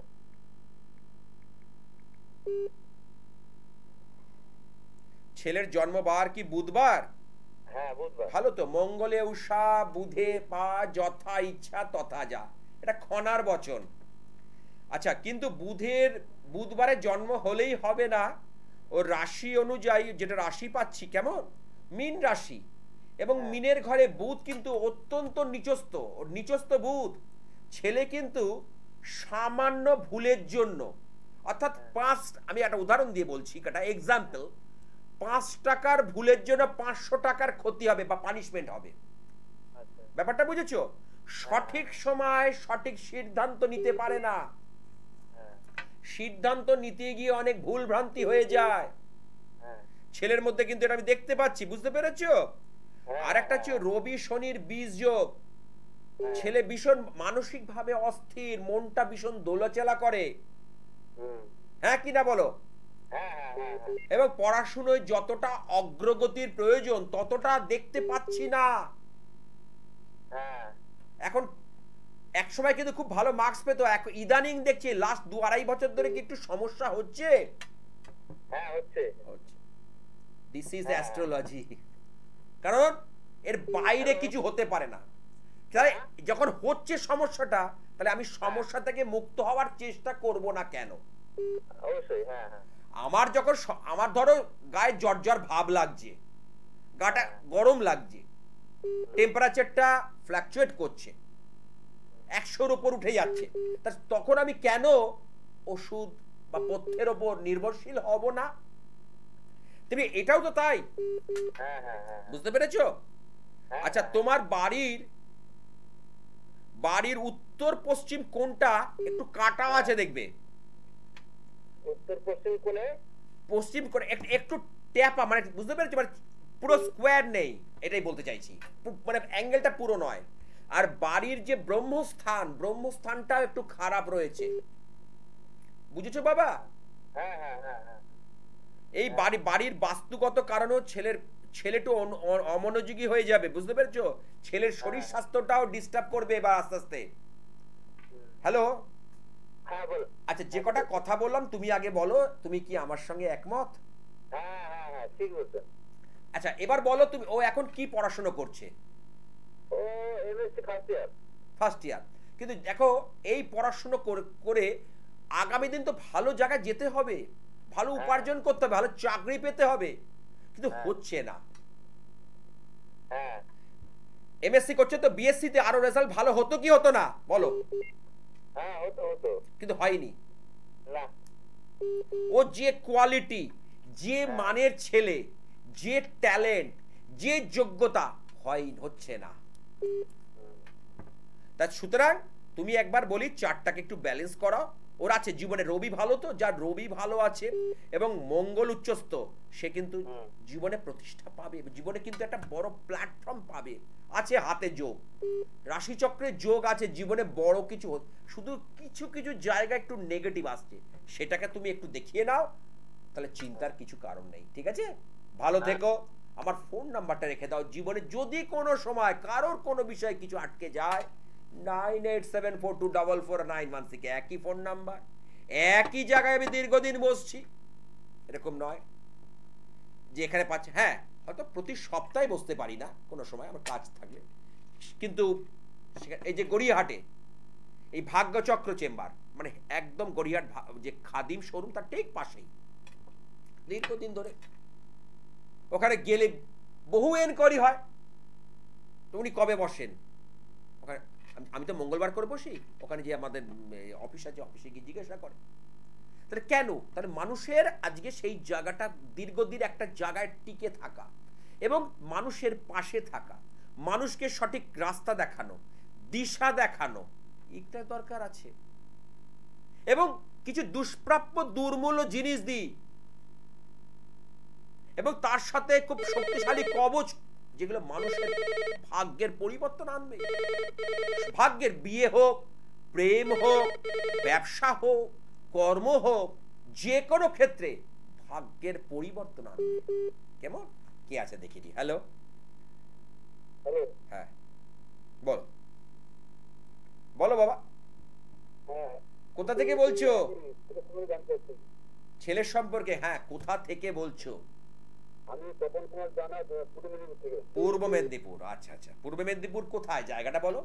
ছেলের জন্মবার কি বুধবার? হ্যাঁ, বুধবার। ভালো তো। মঙ্গলে উষা, বুধে পা, যথা ইচ্ছা তথা যা, এটা খনার বচন। আচ্ছা, কিন্তু বুধবারে জন্ম হলেই হবে না, ও রাশি অনুযায়ী যেটা রাশি পাচ্ছি কেমন, মীন রাশি, এবং মিনের ঘরে বুধ কিন্তু অত্যন্ত নিচস্থ, নিচস্থ বুধ। ছেলে কিন্তু সামান্য ভুলের জন্য, অর্থাৎ আমি একটা উদাহরণ দিয়ে বলছি, একটা এক্সাম্পল, 5 টাকার ভুলের জন্য 500 টাকার ক্ষতি হবে বা পানিশমেন্ট হবে। ব্যাপারটা বুঝেছো? সঠিক সময় সঠিক সিদ্ধান্ত নিতে পারে না, সিদ্ধান্ত নিতে গিয়ে অনেক ভুল ভ্রান্তি হয়ে যায়। ছেলের মধ্যে কিন্তু এটা আমি দেখতে পাচ্ছি, বুঝতে পেরেছো? আর একটা হচ্ছে রবি শনির বীজ যোগ। ছেলে ভীষণ মানসিক ভাবে অস্থির, মনটা ভীষণ দোলাচলা করে, হ্যাঁ কি না বলো? এবং পড়াশুনোয় যতটা অগ্রগতির প্রয়োজন ততটা দেখতে পাচ্ছি না। এখন একসময় কিন্তু খুব ভালো মার্কস পেতো, ইদানিং দেখছি লাস্ট 2-2.5 বছর ধরে কি একটু সমস্যা হচ্ছে। হ্যাঁ, হচ্ছে। দিস ইজ অ্যাস্ট্রোলজি, কারণ এর বাইরে কিছু হতে পারে না। তাই যখন হচ্ছে সমস্যাটা, তাহলে আমি সমস্যা থেকে মুক্ত হওয়ার চেষ্টা করব না কেন? অবশ্যই। হ্যাঁ হ্যাঁ। আমার যখন আমার ধরো গায়ে জ্বর ভাব লাগছে, গাটা গরম লাগছে, টেম্পারেচারটা ফ্ল্যাকচুয়েট করছে, 100-র উপর উঠে যাচ্ছে, তখন আমি কেন ওষুধ বা পথ্যের উপর নির্ভরশীল হব না? তুমি এটাও তো তাই, বুঝতে পেরেছো? আচ্ছা, তোমার বাড়ির উত্তর পশ্চিম কোনটা একটু কাটা আছে দেখবে? উত্তর পশ্চিম কোণে, পশ্চিম কোণে একটু ট্যাপা, মানে বুঝতে পেরেছো, মানে পুরো স্কোয়ার নেই, এটাই বলতে চাইছি, মানে অ্যাঙ্গেলটা পুরো নয়। আর বাড়ির যে ব্রহ্মস্থানটা একটু খারাপ রয়েছে, বুঝেছো বাবা? হ্যাঁ হ্যাঁ হ্যাঁ হ্যাঁ। এই বাড়ির বাস্তুগত কারণেও ছেলেটা অমনোযোগী হয়ে যাবে, বুঝতে পেরেছো? ছেলের শরীর স্বাস্থ্যটাও ডিস্টার্ব করবে এবার আস্তে আস্তে। হ্যালো, হ্যাঁ বলো। আচ্ছা, যে কটা কথা বললাম তুমি আগে বলো, তুমি কি আমার সঙ্গে একমত? হ্যাঁ হ্যাঁ হ্যাঁ, ঠিক বলছো। আচ্ছা, এবার বলো তুমি, ও এখন কি পড়াশোনা করছে? ও এমএসসি ফার্স্ট ইয়ার। কিন্তু দেখো, এই পড়াশোনা করে আগামী দিন তো ভালো জায়গায় যেতে হবে, ভালো উপার্জন করতে হবে, ভালো চাকরি পেতে হবে, কিন্তু হচ্ছে না। এমএসসি করছে তো, বিএসসি তে আরো রেজাল্ট ভালো হতো কি হতো না বলো? হ্যাঁ, হতো, কিন্তু হয়নি না। ও যে কোয়ালিটি, যে মানের ছেলে, যে ট্যালেন্ট, যে যোগ্যতা, হচ্ছে না। তা সুতরাং তুমি একবার বলি চারটাকে একটু ব্যালেন্স করাও, ওর আছে জীবনে রবি ভালো, তো যার রবি ভালো আছে এবং মঙ্গল উচ্চস্থ, সে কিন্তু জীবনে প্রতিষ্ঠা পাবে, জীবনে কিন্তু একটা বড় প্ল্যাটফর্ম পাবে, আছে হাতে যোগ, রাশিচক্রের যোগ আছে, জীবনে বড় কিছু শুধু কিছু কিছু জায়গা একটু নেগেটিভ আসছে, সেটাকে তুমি একটু দেখিয়ে নাও, তাহলে চিন্তার কিছু কারণ নেই। ঠিক আছে, ভালো থেকো। আমার ফোন নাম্বারটা রেখে দাও, জীবনে যদি কোনো সময় কারোর কোনো বিষয়ে কিছু আটকে যায় 9874244916, একই ফোন নাম্বার, একই জায়গায় আমি দীর্ঘদিন বসছি, এরকম নয় যে এখানে পাচ্ছে। হ্যাঁ, হয়তো প্রতি সপ্তাহে বসতে পারি না, কোনো সময় আমার কাজ থাকলে, কিন্তু এই যে গড়িয়াহাটে এই ভাগ্যচক্র চেম্বার, মানে একদম গড়িয়াহাট যে খাদিম শোরুম তার ঠিক পাশেই, দীর্ঘদিন ধরে ওখানে গেলে বহু এনকোয়ারি হয়। তো উনি কবে বসেন ওখানে, আমি তো মঙ্গলবার করে বসি, ওখানে যে আমাদের অফিস আছে, অফিসে গিয়ে জিজ্ঞাসা করে। তাহলে কেন? তাহলে মানুষের আজকে সেই জায়গাটা দীর্ঘদিন একটা জায়গায় টিকে থাকা এবং মানুষের পাশে থাকা, মানুষকে সঠিক রাস্তা দেখানো, দিশা দেখানো, এটা দরকার আছে। এবং কিছু দুষ্প্রাপ্য দুর্মূল্য জিনিস দিই, এবং তার সাথে খুব শক্তিশালী কবচ, যেগুলো মানুষের ভাগ্যের পরিবর্তন আনবে। ভাগ্যের বিয়ে হোক, প্রেম হোক, ব্যবসা হোক, কর্ম হোক, যে কোনো ক্ষেত্রে ভাগ্যের পরিবর্তন আনবে। কেমন? কে আছে দেখি দি। হ্যালো, হ্যাঁ বলো, বলো বাবা, কোথা থেকে বলছো? ছেলের সম্পর্কে? হ্যাঁ, কোথা থেকে বলছো? আমি তপন কুমার জানা, পূর্ব মেদিনীপুর থেকে। পূর্ব মেদিনীপুর, আচ্ছা আচ্ছা, পূর্ব মেদিনীপুর কোথায়, জায়গাটা বলো।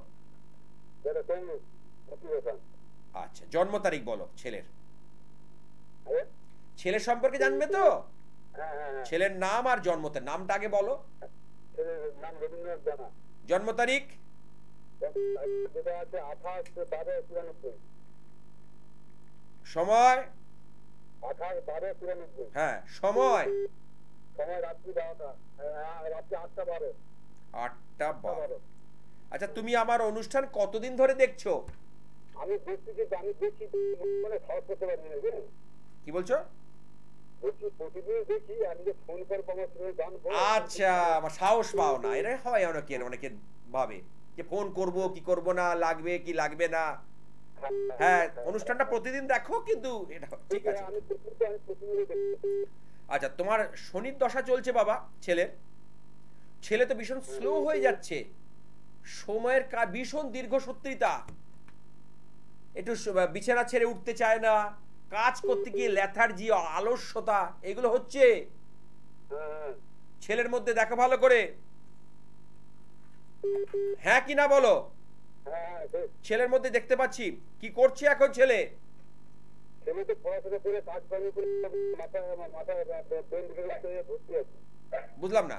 আচ্ছা, জন্ম তারিখ বলো ছেলের, ছেলের সম্পর্কে জানবে তো? ছেলের নাম আর জন্ম তারিখ, নামটা আগে বলো। নাম রবীন্দ্রনাথ জানা। জন্ম তারিখ? যেটা আছে 28/12/94। সময়? 28/12/94। হ্যাঁ, সময়? সময় রাত্রি 12টা, রাত্রি 8টা 12। 8টা 12। আচ্ছা, তুমি আমার অনুষ্ঠান কতদিন ধরে দেখছো? আমি দেখছি, আমি দেখছি মানে সাহস করতে পারি না। কি বলছো? বলছি প্রতিদিন দেখি, আমি যে ফোন কল আমার গান। আচ্ছা, আমার সাহস পাও না, এরা হয় অনেকের, অনেকের ভাবে যে ফোন করব কি করব না, লাগবে কি লাগবে না। হ্যাঁ, অনুষ্ঠানটা প্রতিদিন দেখো, কিন্তু এটা ঠিক আছে। আচ্ছা, তোমার শনির দশা চলছে বাবা, ছেলের, ছেলে তো ভীষণ স্লো হয়ে যাচ্ছে, সময়ের ভীষণ দীর্ঘসূত্রিতা, একটু বিছানা ছেড়ে উঠতে চায় না, কাজ করতে গিয়ে লেথার্জি, আলস্যতা, এগুলো হচ্ছে ছেলের মধ্যে। দেখো ভালো করে, হ্যাঁ কি না বলো। ছেলের মধ্যে দেখতে পাচ্ছি। কি করছে এখন ছেলে? বুঝলাম না।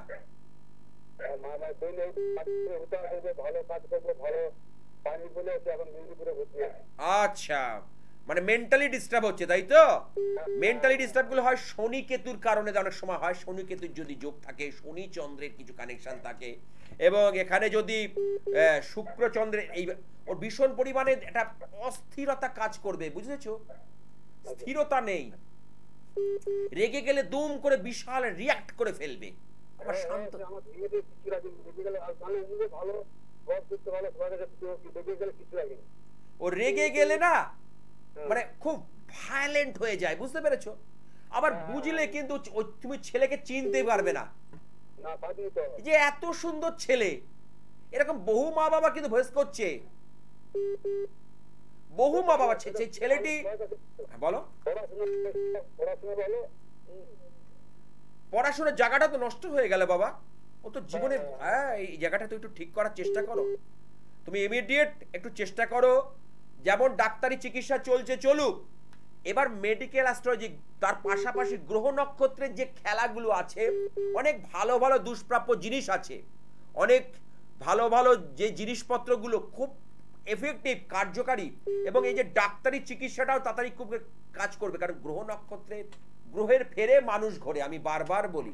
আচ্ছা, মানে মেন্টালি ডিস্টার্ব হচ্ছে, তাই তো? মেন্টালি ডিস্টার্ব গুলো হয় শনি কেতুর কারণে, অনেক সময় হয় শনি কেতুর যদি যোগ থাকে, শনি চন্দ্রের কিছু কানেকশন থাকে, এবং এখানে যদি শুক্র চন্দ্রের এই ওর ভীষণ পরিমাণে একটা অস্থিরতা কাজ করবে, বুঝেছো? স্থিরতা নেই, রেগে গেলে দুম করে বিশাল রিয়াক্ট করে ফেলবে। আমার শান্ত, ও রেগে গেলে না মানে খুব ভায়োলেন্ট হয়ে যায়, বুঝতে পেরেছো? আবার বুঝলে কিন্তু তুমি ছেলেকে চিনতে পারবে না, যে এত সুন্দর ছেলে। এরকম বহু মা বাবা কিন্তু ভয়েস করছে, বহু মা বাবা। ছেলেটি বলো, পড়াশোনার জায়গাটা তো নষ্ট হয়ে গেল বাবা, ও তো জীবনে। হ্যাঁ, এই জায়গাটা তো একটু ঠিক করার চেষ্টা করো তুমি, ইমিডিয়েট একটু চেষ্টা করো। যেমন ডাক্তারি চিকিৎসা চলছে চলুক, এবার মেডিকেল অ্যাস্ট্রোলজি, তার পাশাপাশি গ্রহ নক্ষত্রের যে খেলাগুলো আছে, অনেক ভালো ভালো দুষ্প্রাপ্য জিনিস আছে, অনেক ভালো ভালো যে জিনিসপত্রগুলো খুব এফেক্টিভ, কার্যকারী, এবং এই যে ডাক্তারি চিকিৎসাটাও তাড়াতাড়ি খুব কাজ করবে, কারণ গ্রহ নক্ষত্রে গ্রহের ফেরে মানুষ ঘোরে, আমি বারবার বলি।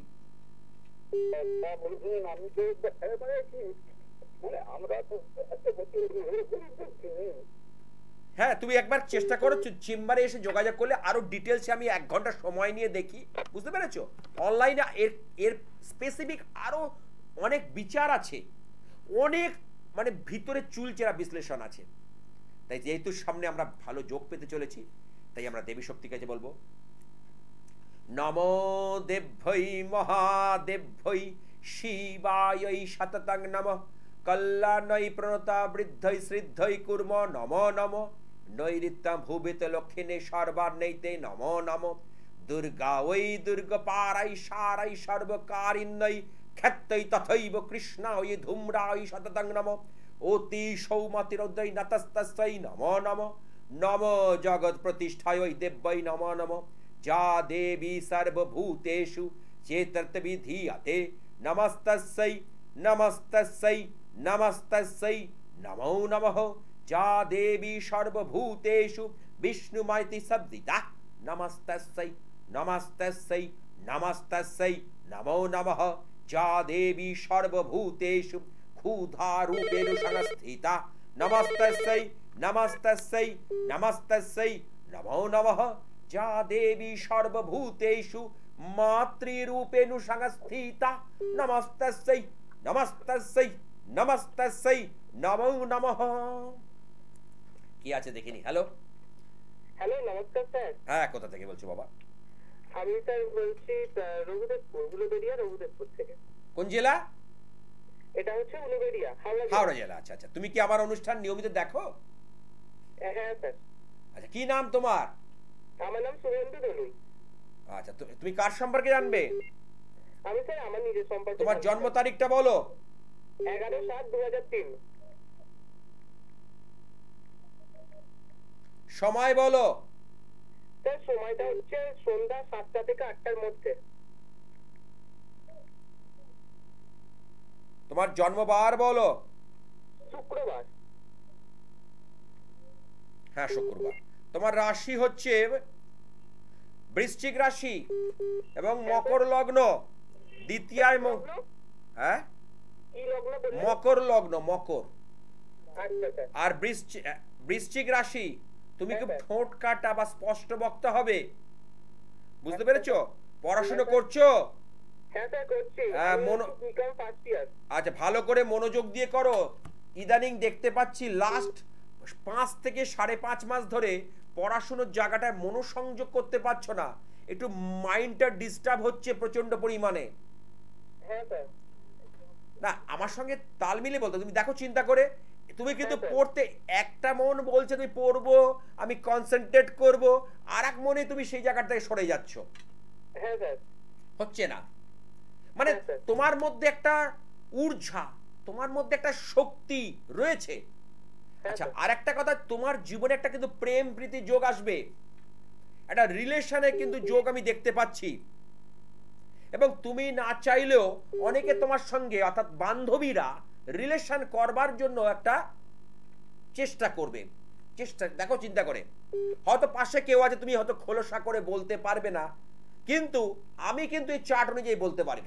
হ্যাঁ, তুমি একবার চেষ্টা করো চেম্বারে এসে যোগাযোগ করলে আরো ডিটেলসে আমি 1 ঘন্টা সময় নিয়ে দেখি, বুঝতে পেরেছো? অনলাইনে এর এর স্পেসিফিক আরো অনেক বিচার আছে, অনেক মানে ভিতরে চুলচেরা বিশ্লেষণ আছে। তাই যেহেতু সামনে আমরা ভালো যোগ পেতে চলেছি, তাই আমরা দেবী শক্তির কাছে বলবো, নমো দেভ্যৈ মহাদেভ্যৈ শিবাयै শততং নমঃ কল্যাণৈ প্রণতা বৃদ্ধৈ শ্রীদ্ধৈ কুর্ম নমো নমঃ নৈরিত্যং ভুবিতে লক্ষ্মীনে সর্বান্নৈতে নমো নমঃ দুর্গা ওই দুর্গপারাই সারাই সর্বকারিণ্যৈ ক্ষেত্তৈ তথৈব কৃষ্ণায় ধূম্রায় শততং নমঃ অতি সৌমতিরোদৈ নতস্তস্যৈ নমো নমঃ নমো জগৎ প্রতিষ্ঠায় দেব্যৈ নমো নমঃ যা দেবী সর্বভূতেষু চেতর্তবিধীয়তে নমস্তস্যৈ নমস্তস্যৈ নমস্তস্যৈ নমো নমঃ যা দেবী সর্বভূতেষু বিষ্ণুময়তি শব্দিতা নমস্তস্যৈ নমস্তস্যৈ নমস্তস্যৈ নমো নমঃ যা দেবী সর্বভূতেষু ক্ষুধারূপেণ সংস্থিতা নমস্তস্যৈ নমস্তস্যৈ নমস্তস্যৈ নমো নমঃ যা দেবী সর্বভূতেষু মাতৃরূপেণ সংস্থিতা নমস্তস্যৈ নমস্তস্যৈ নমস্তস্যৈ নমো নমঃ। কি আছে দেখিনি। হ্যালো হ্যালো, নমস্কার স্যার। হ্যাঁ, কোথা থেকে বলছো বাবা? আমি স্যার বলছি রঘুদেবপুর, উলুবেড়িয়া রঘুদেবপুর থেকে। কোন জেলা? এটা হচ্ছে উলুবেড়িয়া, হাওড়া জেলা। হাওড়া জেলা। আচ্ছা আচ্ছা, তুমি কি আমার অনুষ্ঠান নিয়মিত দেখো? হ্যাঁ স্যার। আচ্ছা, কি নাম তোমার? আমার নাম শুভেন্দু দলুই। আচ্ছা, তুমি কার সম্পর্কে জানবে? আমি স্যার আমার নিজের সম্পর্কে। তোমার জন্ম তারিখটা বলো। 11/7/2003। সময় বলো। স্যার সময়টা হচ্ছে সন্ধ্যা 7টা থেকে 8টার মধ্যে। তোমার জন্মবার বলো। শুক্রবার। হ্যাঁ, শুক্রবার। তোমার রাশি হচ্ছে বৃশ্চিক রাশি এবং মকর লগ্ন, দ্বিতীয়ায় হ্যাঁ কি লগ্ন বললেন? মকর লগ্ন, মকর। আচ্ছা স্যার। আর বৃশ্চিক রাশি, তুমি খুব হ্যাঁ, স্যার। ঠোঁট কাটা বা স্পষ্ট বক্তা হবে, বুঝতে পেরেছো? পড়াশোনা করছো? হ্যাঁ স্যার করছি। হ্যাঁ, বিকম ফার্স্ট ইয়ার। আচ্ছা, ভালো করে মনোযোগ দিয়ে করো। ইদানিং দেখতে পাচ্ছি লাস্ট 5 থেকে 5.5 মাস ধরে পড়াশোনার জায়গাটায় মনোসংযোগ করতে পারছো না, একটু মাইন্ডটা ডিস্টার্ব হচ্ছে প্রচন্ড পরিমাণে। হ্যাঁ স্যার। না, আমার সঙ্গে তাল মিলে বলতো, তুমি দেখো চিন্তা করে, তুমি কিন্তু হ্যাঁ, স্যার। পড়তে একটা মন বলছে তুমি পড়বো, আমি কনসেন্ট্রেট করব, আর এক মনে তুমি সেই জায়গা থেকে সরে যাচ্ছ। হ্যাঁ স্যার। হচ্ছে না, মানে হ্যাঁ, স্যার। তোমার মধ্যে একটা ঊর্জা, তোমার মধ্যে একটা শক্তি রয়েছে। আচ্ছা, স্যার। আর একটা কথা, তোমার জীবনে একটা কিন্তু প্রেম প্রীতি যোগ আসবে, একটা রিলেশনে কিন্তু যোগ আমি দেখতে পাচ্ছি। এবং তুমি না চাইলেও অনেকে তোমার সঙ্গে অর্থাৎ বান্ধবীরা রিলেশন করবার জন্য একটা চেষ্টা করবে। চেষ্টা দেখো চিন্তা করে, হয়তো পাশে কেউ আছে, তুমি হয়তো খোলসা করে বলতে পারবে না, কিন্তু আমি কিন্তু এই চার্ট অনুযায়ী বলতে পারবো।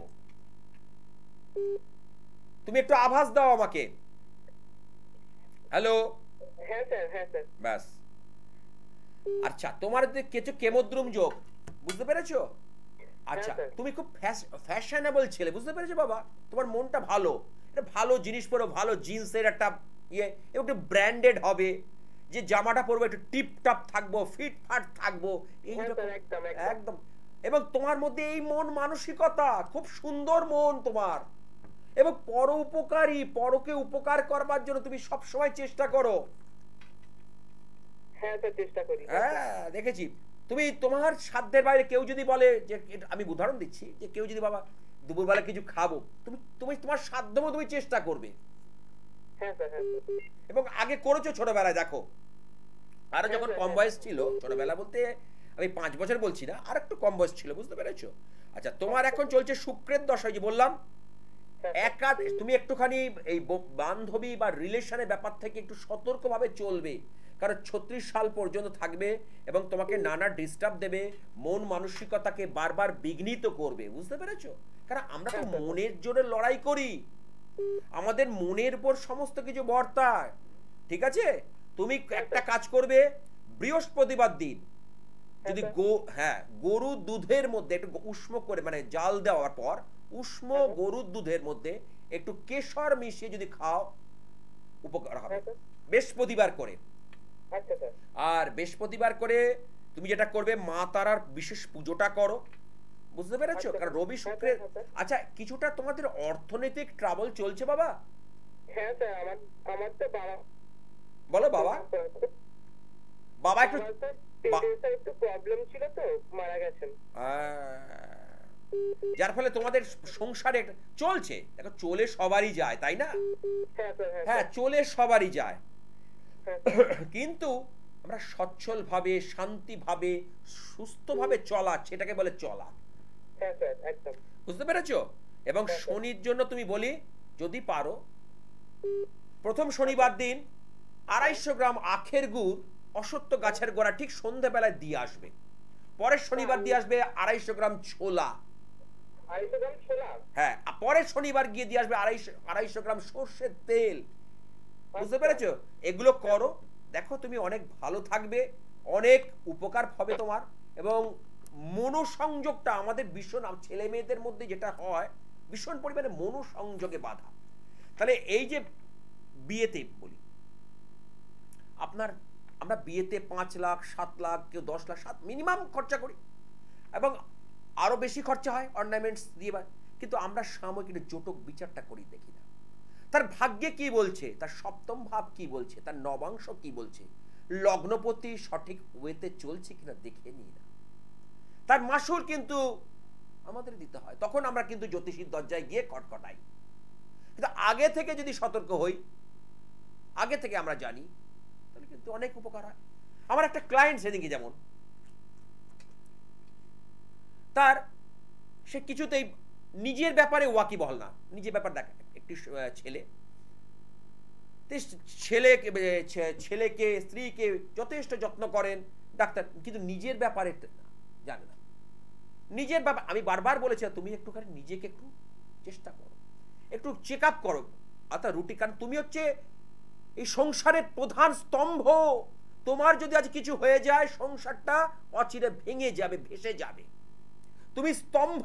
তুমি একটু আভাস দাও আমাকে। হ্যালো। হ্যাঁ স্যার। হ্যাঁ স্যার। ব্যাস। আচ্ছা, তোমার যে কিছু কেমদ্রুম যোগ, বুঝতে পেরেছো? আচ্ছা, হ্যাঁ, স্যার। তুমি খুব ফ্যাশনেবল ছেলে, বুঝতে পেরেছো বাবা? তোমার মনটা ভালো, একটা ভালো জিনিস পরো, ভালো জিন্সের একটা ইয়ে, একটু ব্র্যান্ডেড হবে, যে জামাটা পরবো একটু টিপ টপ থাকবো, ফিট ফাট থাকবো, হ্যাঁ স্যার, একদম একদম। একদম। এবং তোমার মধ্যে এই মন মানসিকতা, খুব সুন্দর মন তোমার, এবং পর উপকারী, পরকে উপকার করবার জন্য তুমি সব সময় চেষ্টা করো। হ্যাঁ স্যার, চেষ্টা করি। হ্যাঁ, দেখেছি। তুমি তোমার সাধ্যের বাইরে কেউ যদি বলে যে, আমি উদাহরণ দিচ্ছি, যে কেউ যদি বাবা দুপুরবেলা কিছু খাবো, তুমি তোমার সাধ্যমতো তুমি চেষ্টা করবে। হ্যাঁ স্যার। হ্যাঁ। এবং আগে করেছো ছোটবেলায়, দেখো আরো যখন হ্যাঁ, কম হ্যাঁ। বয়স ছিল, ছোটবেলা বলতে আমি 5 বছর বলছি না, আর একটু কম বয়স ছিল, বুঝতে পেরেছো? আচ্ছা, তোমার এখন চলছে শুক্রের দশা, যে বললাম তুমি একটুখানি এই বান্ধবী বা রিলেশনের ব্যাপার থেকে একটু সতর্কভাবে চলবে, কারণ 36 সাল পর্যন্ত থাকবে এবং তোমাকে নানা ডিস্টার্ব দেবে, মন মানসিকতাকে বারবার বিঘ্নিত করবে, বুঝতে পেরেছো? কারণ আমরা তো মনের জন্য লড়াই করি, আমাদের মনের উপর সমস্ত কিছু বর্তায়, ঠিক আছে? তুমি একটা কাজ করবে, বৃহস্পতিবার দিন যদি গরুর দুধের মধ্যে একটু উষ্ণ করে, মানে জাল দেওয়ার পর উষ্ণ গরুর দুধের মধ্যে একটু কেশর মিশিয়ে যদি খাও, উপকার হবে। বৃহস্পতিবার করে। আর বৃহস্পতিবার করে তুমি যেটা করবে, মা তারার বিশেষ পুজোটা করো, বুঝতে পেরেছো? কারণ রবি শুক্রের। আচ্ছা, কিছুটা তোমাদের অর্থনৈতিক ট্রাবল চলছে বাবা? হ্যাঁ স্যার, আমার তো বাবা। বলো বাবা। বাবা একটু একটু প্রবলেম ছিল তো, মারা গেছেন। যার ফলে তোমাদের সংসারে চলছে, দেখো চলে সবারই যায়, তাই না? হ্যাঁ, চলে সবারই যায়, কিন্তু আমরা সচ্ছল ভাবে, শান্তি ভাবে, সুস্থ ভাবে চলা, সেটাকে বলে চলা। বুঝতে পেরেছো? এবং শনির জন্য তুমি বলি, যদি পারো প্রথম শনিবার দিন 250 গ্রাম আখের গুড় অসত্য গাছের গোড়া ঠিক সন্ধ্যাবেলায় দিয়ে আসবে। পরের শনিবার দিয়ে আসবে 250 গ্রাম ছোলা। হ্যাঁ, পরের শনিবার গিয়ে দিয়ে আসবে 250 গ্রাম সর্ষের তেল। বুঝতে পেরেছো? এগুলো করো, দেখো তুমি অনেক ভালো থাকবে, অনেক উপকার হবে তোমার। এবং মনোসংযোগটা আমাদের ভীষণ, ছেলে মেয়েদের মধ্যে যেটা হয়, ভীষণ পরিমাণে মনোসংযোগে বাধা। তাহলে এই যে বিয়েতে বলি, আমরা বিয়েতে 5 লাখ 7 লাখ, কেউ 10 লাখ, 7 মিনিমাম খরচা করি, এবং আরো বেশি খরচা হয় অর্নামেন্টস দিয়ে। কিন্তু আমরা সাময়িক জটক বিচারটা করি, দেখি না তার ভাগ্যে কি বলছে, তার সপ্তম ভাব কি বলছে, তার নবাংশ কি বলছে, লগ্নপতি সঠিক ওয়েতে চলছে কিনা দেখে নিই না। তার মাসুল কিন্তু আমাদের দিতে হয়, তখন আমরা কিন্তু জ্যোতিষীর দরজায় গিয়ে কটকটাই। কিন্তু আগে থেকে যদি সতর্ক হই, আগে থেকে আমরা জানি, তাহলে কিন্তু অনেক উপকার হয়। আমার একটা ক্লায়েন্ট সেদিকে, যেমন তার সে কিছুতেই নিজের ব্যাপারে ওয়াকিবহাল না, নিজের ব্যাপার দেখ, একটি ছেলেকে স্ত্রীকে যথেষ্ট যত্ন করেন ডাক্তার, কিন্তু নিজের ব্যাপারে জানে না। নিজের ব্যাপার আমি বারবার বলেছি, তুমি একটুখানি নিজেকে একটু চেষ্টা করো, একটু চেক আপ করো, অর্থাৎ রুটি। কারণ তুমি হচ্ছে এই সংসারের প্রধান স্তম্ভ। তোমার যদি আজ কিছু হয়ে যায়, সংসারটা অচিরে ভেঙে যাবে, ভেসে যাবে। তুমি স্তম্ভ।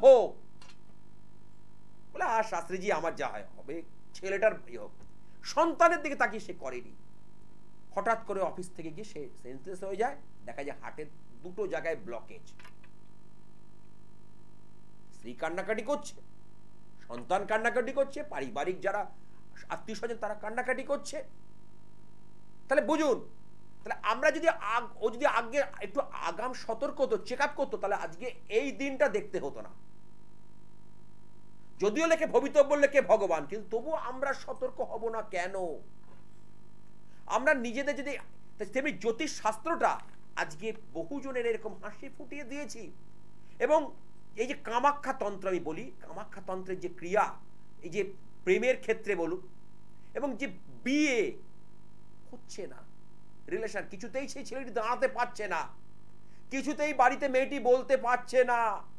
বলে শাস্ত্রীজি আমার যা হয় হবে, ছেলেটার হোক, সন্তানের দিকে তাকিয়ে সে করেনি। হঠাৎ করে অফিস থেকে গিয়ে সে সেন্সলেস হয়ে যায়, দেখা যায় হার্টের 2টো জায়গায় ব্লকেজ। স্ত্রী কান্নাকাটি করছে, সন্তান কান্নাকাটি করছে, পারিবারিক যারা আত্মীয় স্বজন তারা কান্নাকাটি করছে। তাহলে বুঝুন, তাহলে আমরা যদি ও যদি আগে একটু আগাম সতর্ক হতো, চেক আপ করতো, তাহলে আজকে এই দিনটা দেখতে হতো না। যদিও লেখে ভবিতব্য লেখে ভগবান, কিন্তু তবু আমরা সতর্ক হব না কেন? আমরা নিজেদের যদি তেমনি জ্যোতিষ শাস্ত্রটা আজকে বহুজনের এরকম হাসি ফুটিয়ে দিয়েছি। এবং এই যে কামাখ্যা তন্ত্র, আমি বলি কামাখ্যা তন্ত্রের যে ক্রিয়া, এই যে প্রেমের ক্ষেত্রে বলুন, এবং যে বিয়ে হচ্ছে না, রিলেশন, কিছুতেই সেই ছেলেটি দাঁড়াতে পারছে না, কিছুতেই বাড়িতে মেয়েটি বলতে পারছে না।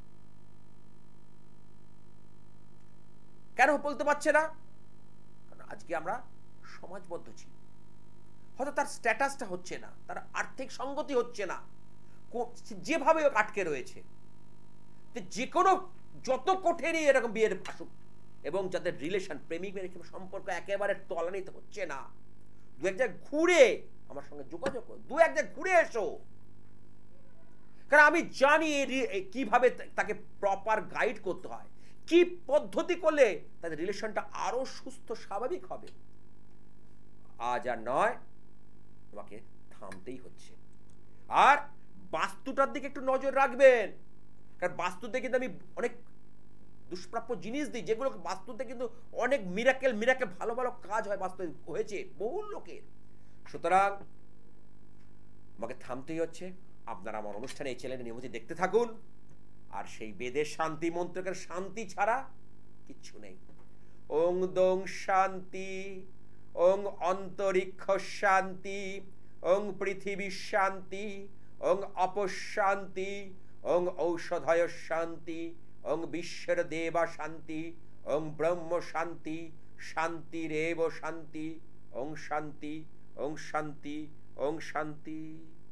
কেন বলতে পারছে না? কারণ আজকে আমরা সমাজবদ্ধ ছি। হয়তো তার স্ট্যাটাসটা হচ্ছে না, তার আর্থিক সঙ্গতি হচ্ছে না, যেভাবে আটকে রয়েছে। যে কোনো যত কঠিনই এরকম বিয়ের আসুক, এবং যাদের রিলেশন, প্রেমিক সম্পর্ক একেবারে তলানিতে হচ্ছে না, 2-1 জায়গায় ঘুরে আমার সঙ্গে যোগাযোগ করো, 2-1 জায়গায় ঘুরে এসো। কারণ আমি জানি কিভাবে তাকে প্রপার গাইড করতে হয়, কি পদ্ধতি করলে তাদের রিলেশনটা আরো সুস্থ স্বাভাবিক হবে। আজ আর নয়, তোমাকে থামতেই হচ্ছে। আর বাস্তুটার দিকে একটু নজর রাখবেন, কারণ বাস্তুতে কিন্তু আমি অনেক দুষ্প্রাপ্য জিনিস দিই, যেগুলো বাস্তুতে কিন্তু অনেক মিরাকেল ভালো ভালো কাজ হয়, বাস্তবে হয়েছে বহু লোকের। সুতরাং আমাকে থামতেই হচ্ছে। আপনারা আমার অনুষ্ঠানে এই চ্যানেলে নিয়মিত দেখতে থাকুন। আর সেই বেদের শান্তি মন্ত্রকের শান্তি ছাড়া কিচ্ছু নেই। ওং দং শান্তি, ওং অন্তরিক্ষ শান্তি, ওং পৃথিবী শান্তি, ওং অপশান্তি, ওং ঔষধয় শান্তি, ওং বিশ্বের দেবা শান্তি, ওং ব্রহ্ম শান্তি, শান্তিরেব শান্তি, ওং শান্তি, ওং শান্তি, ওং শান্তি।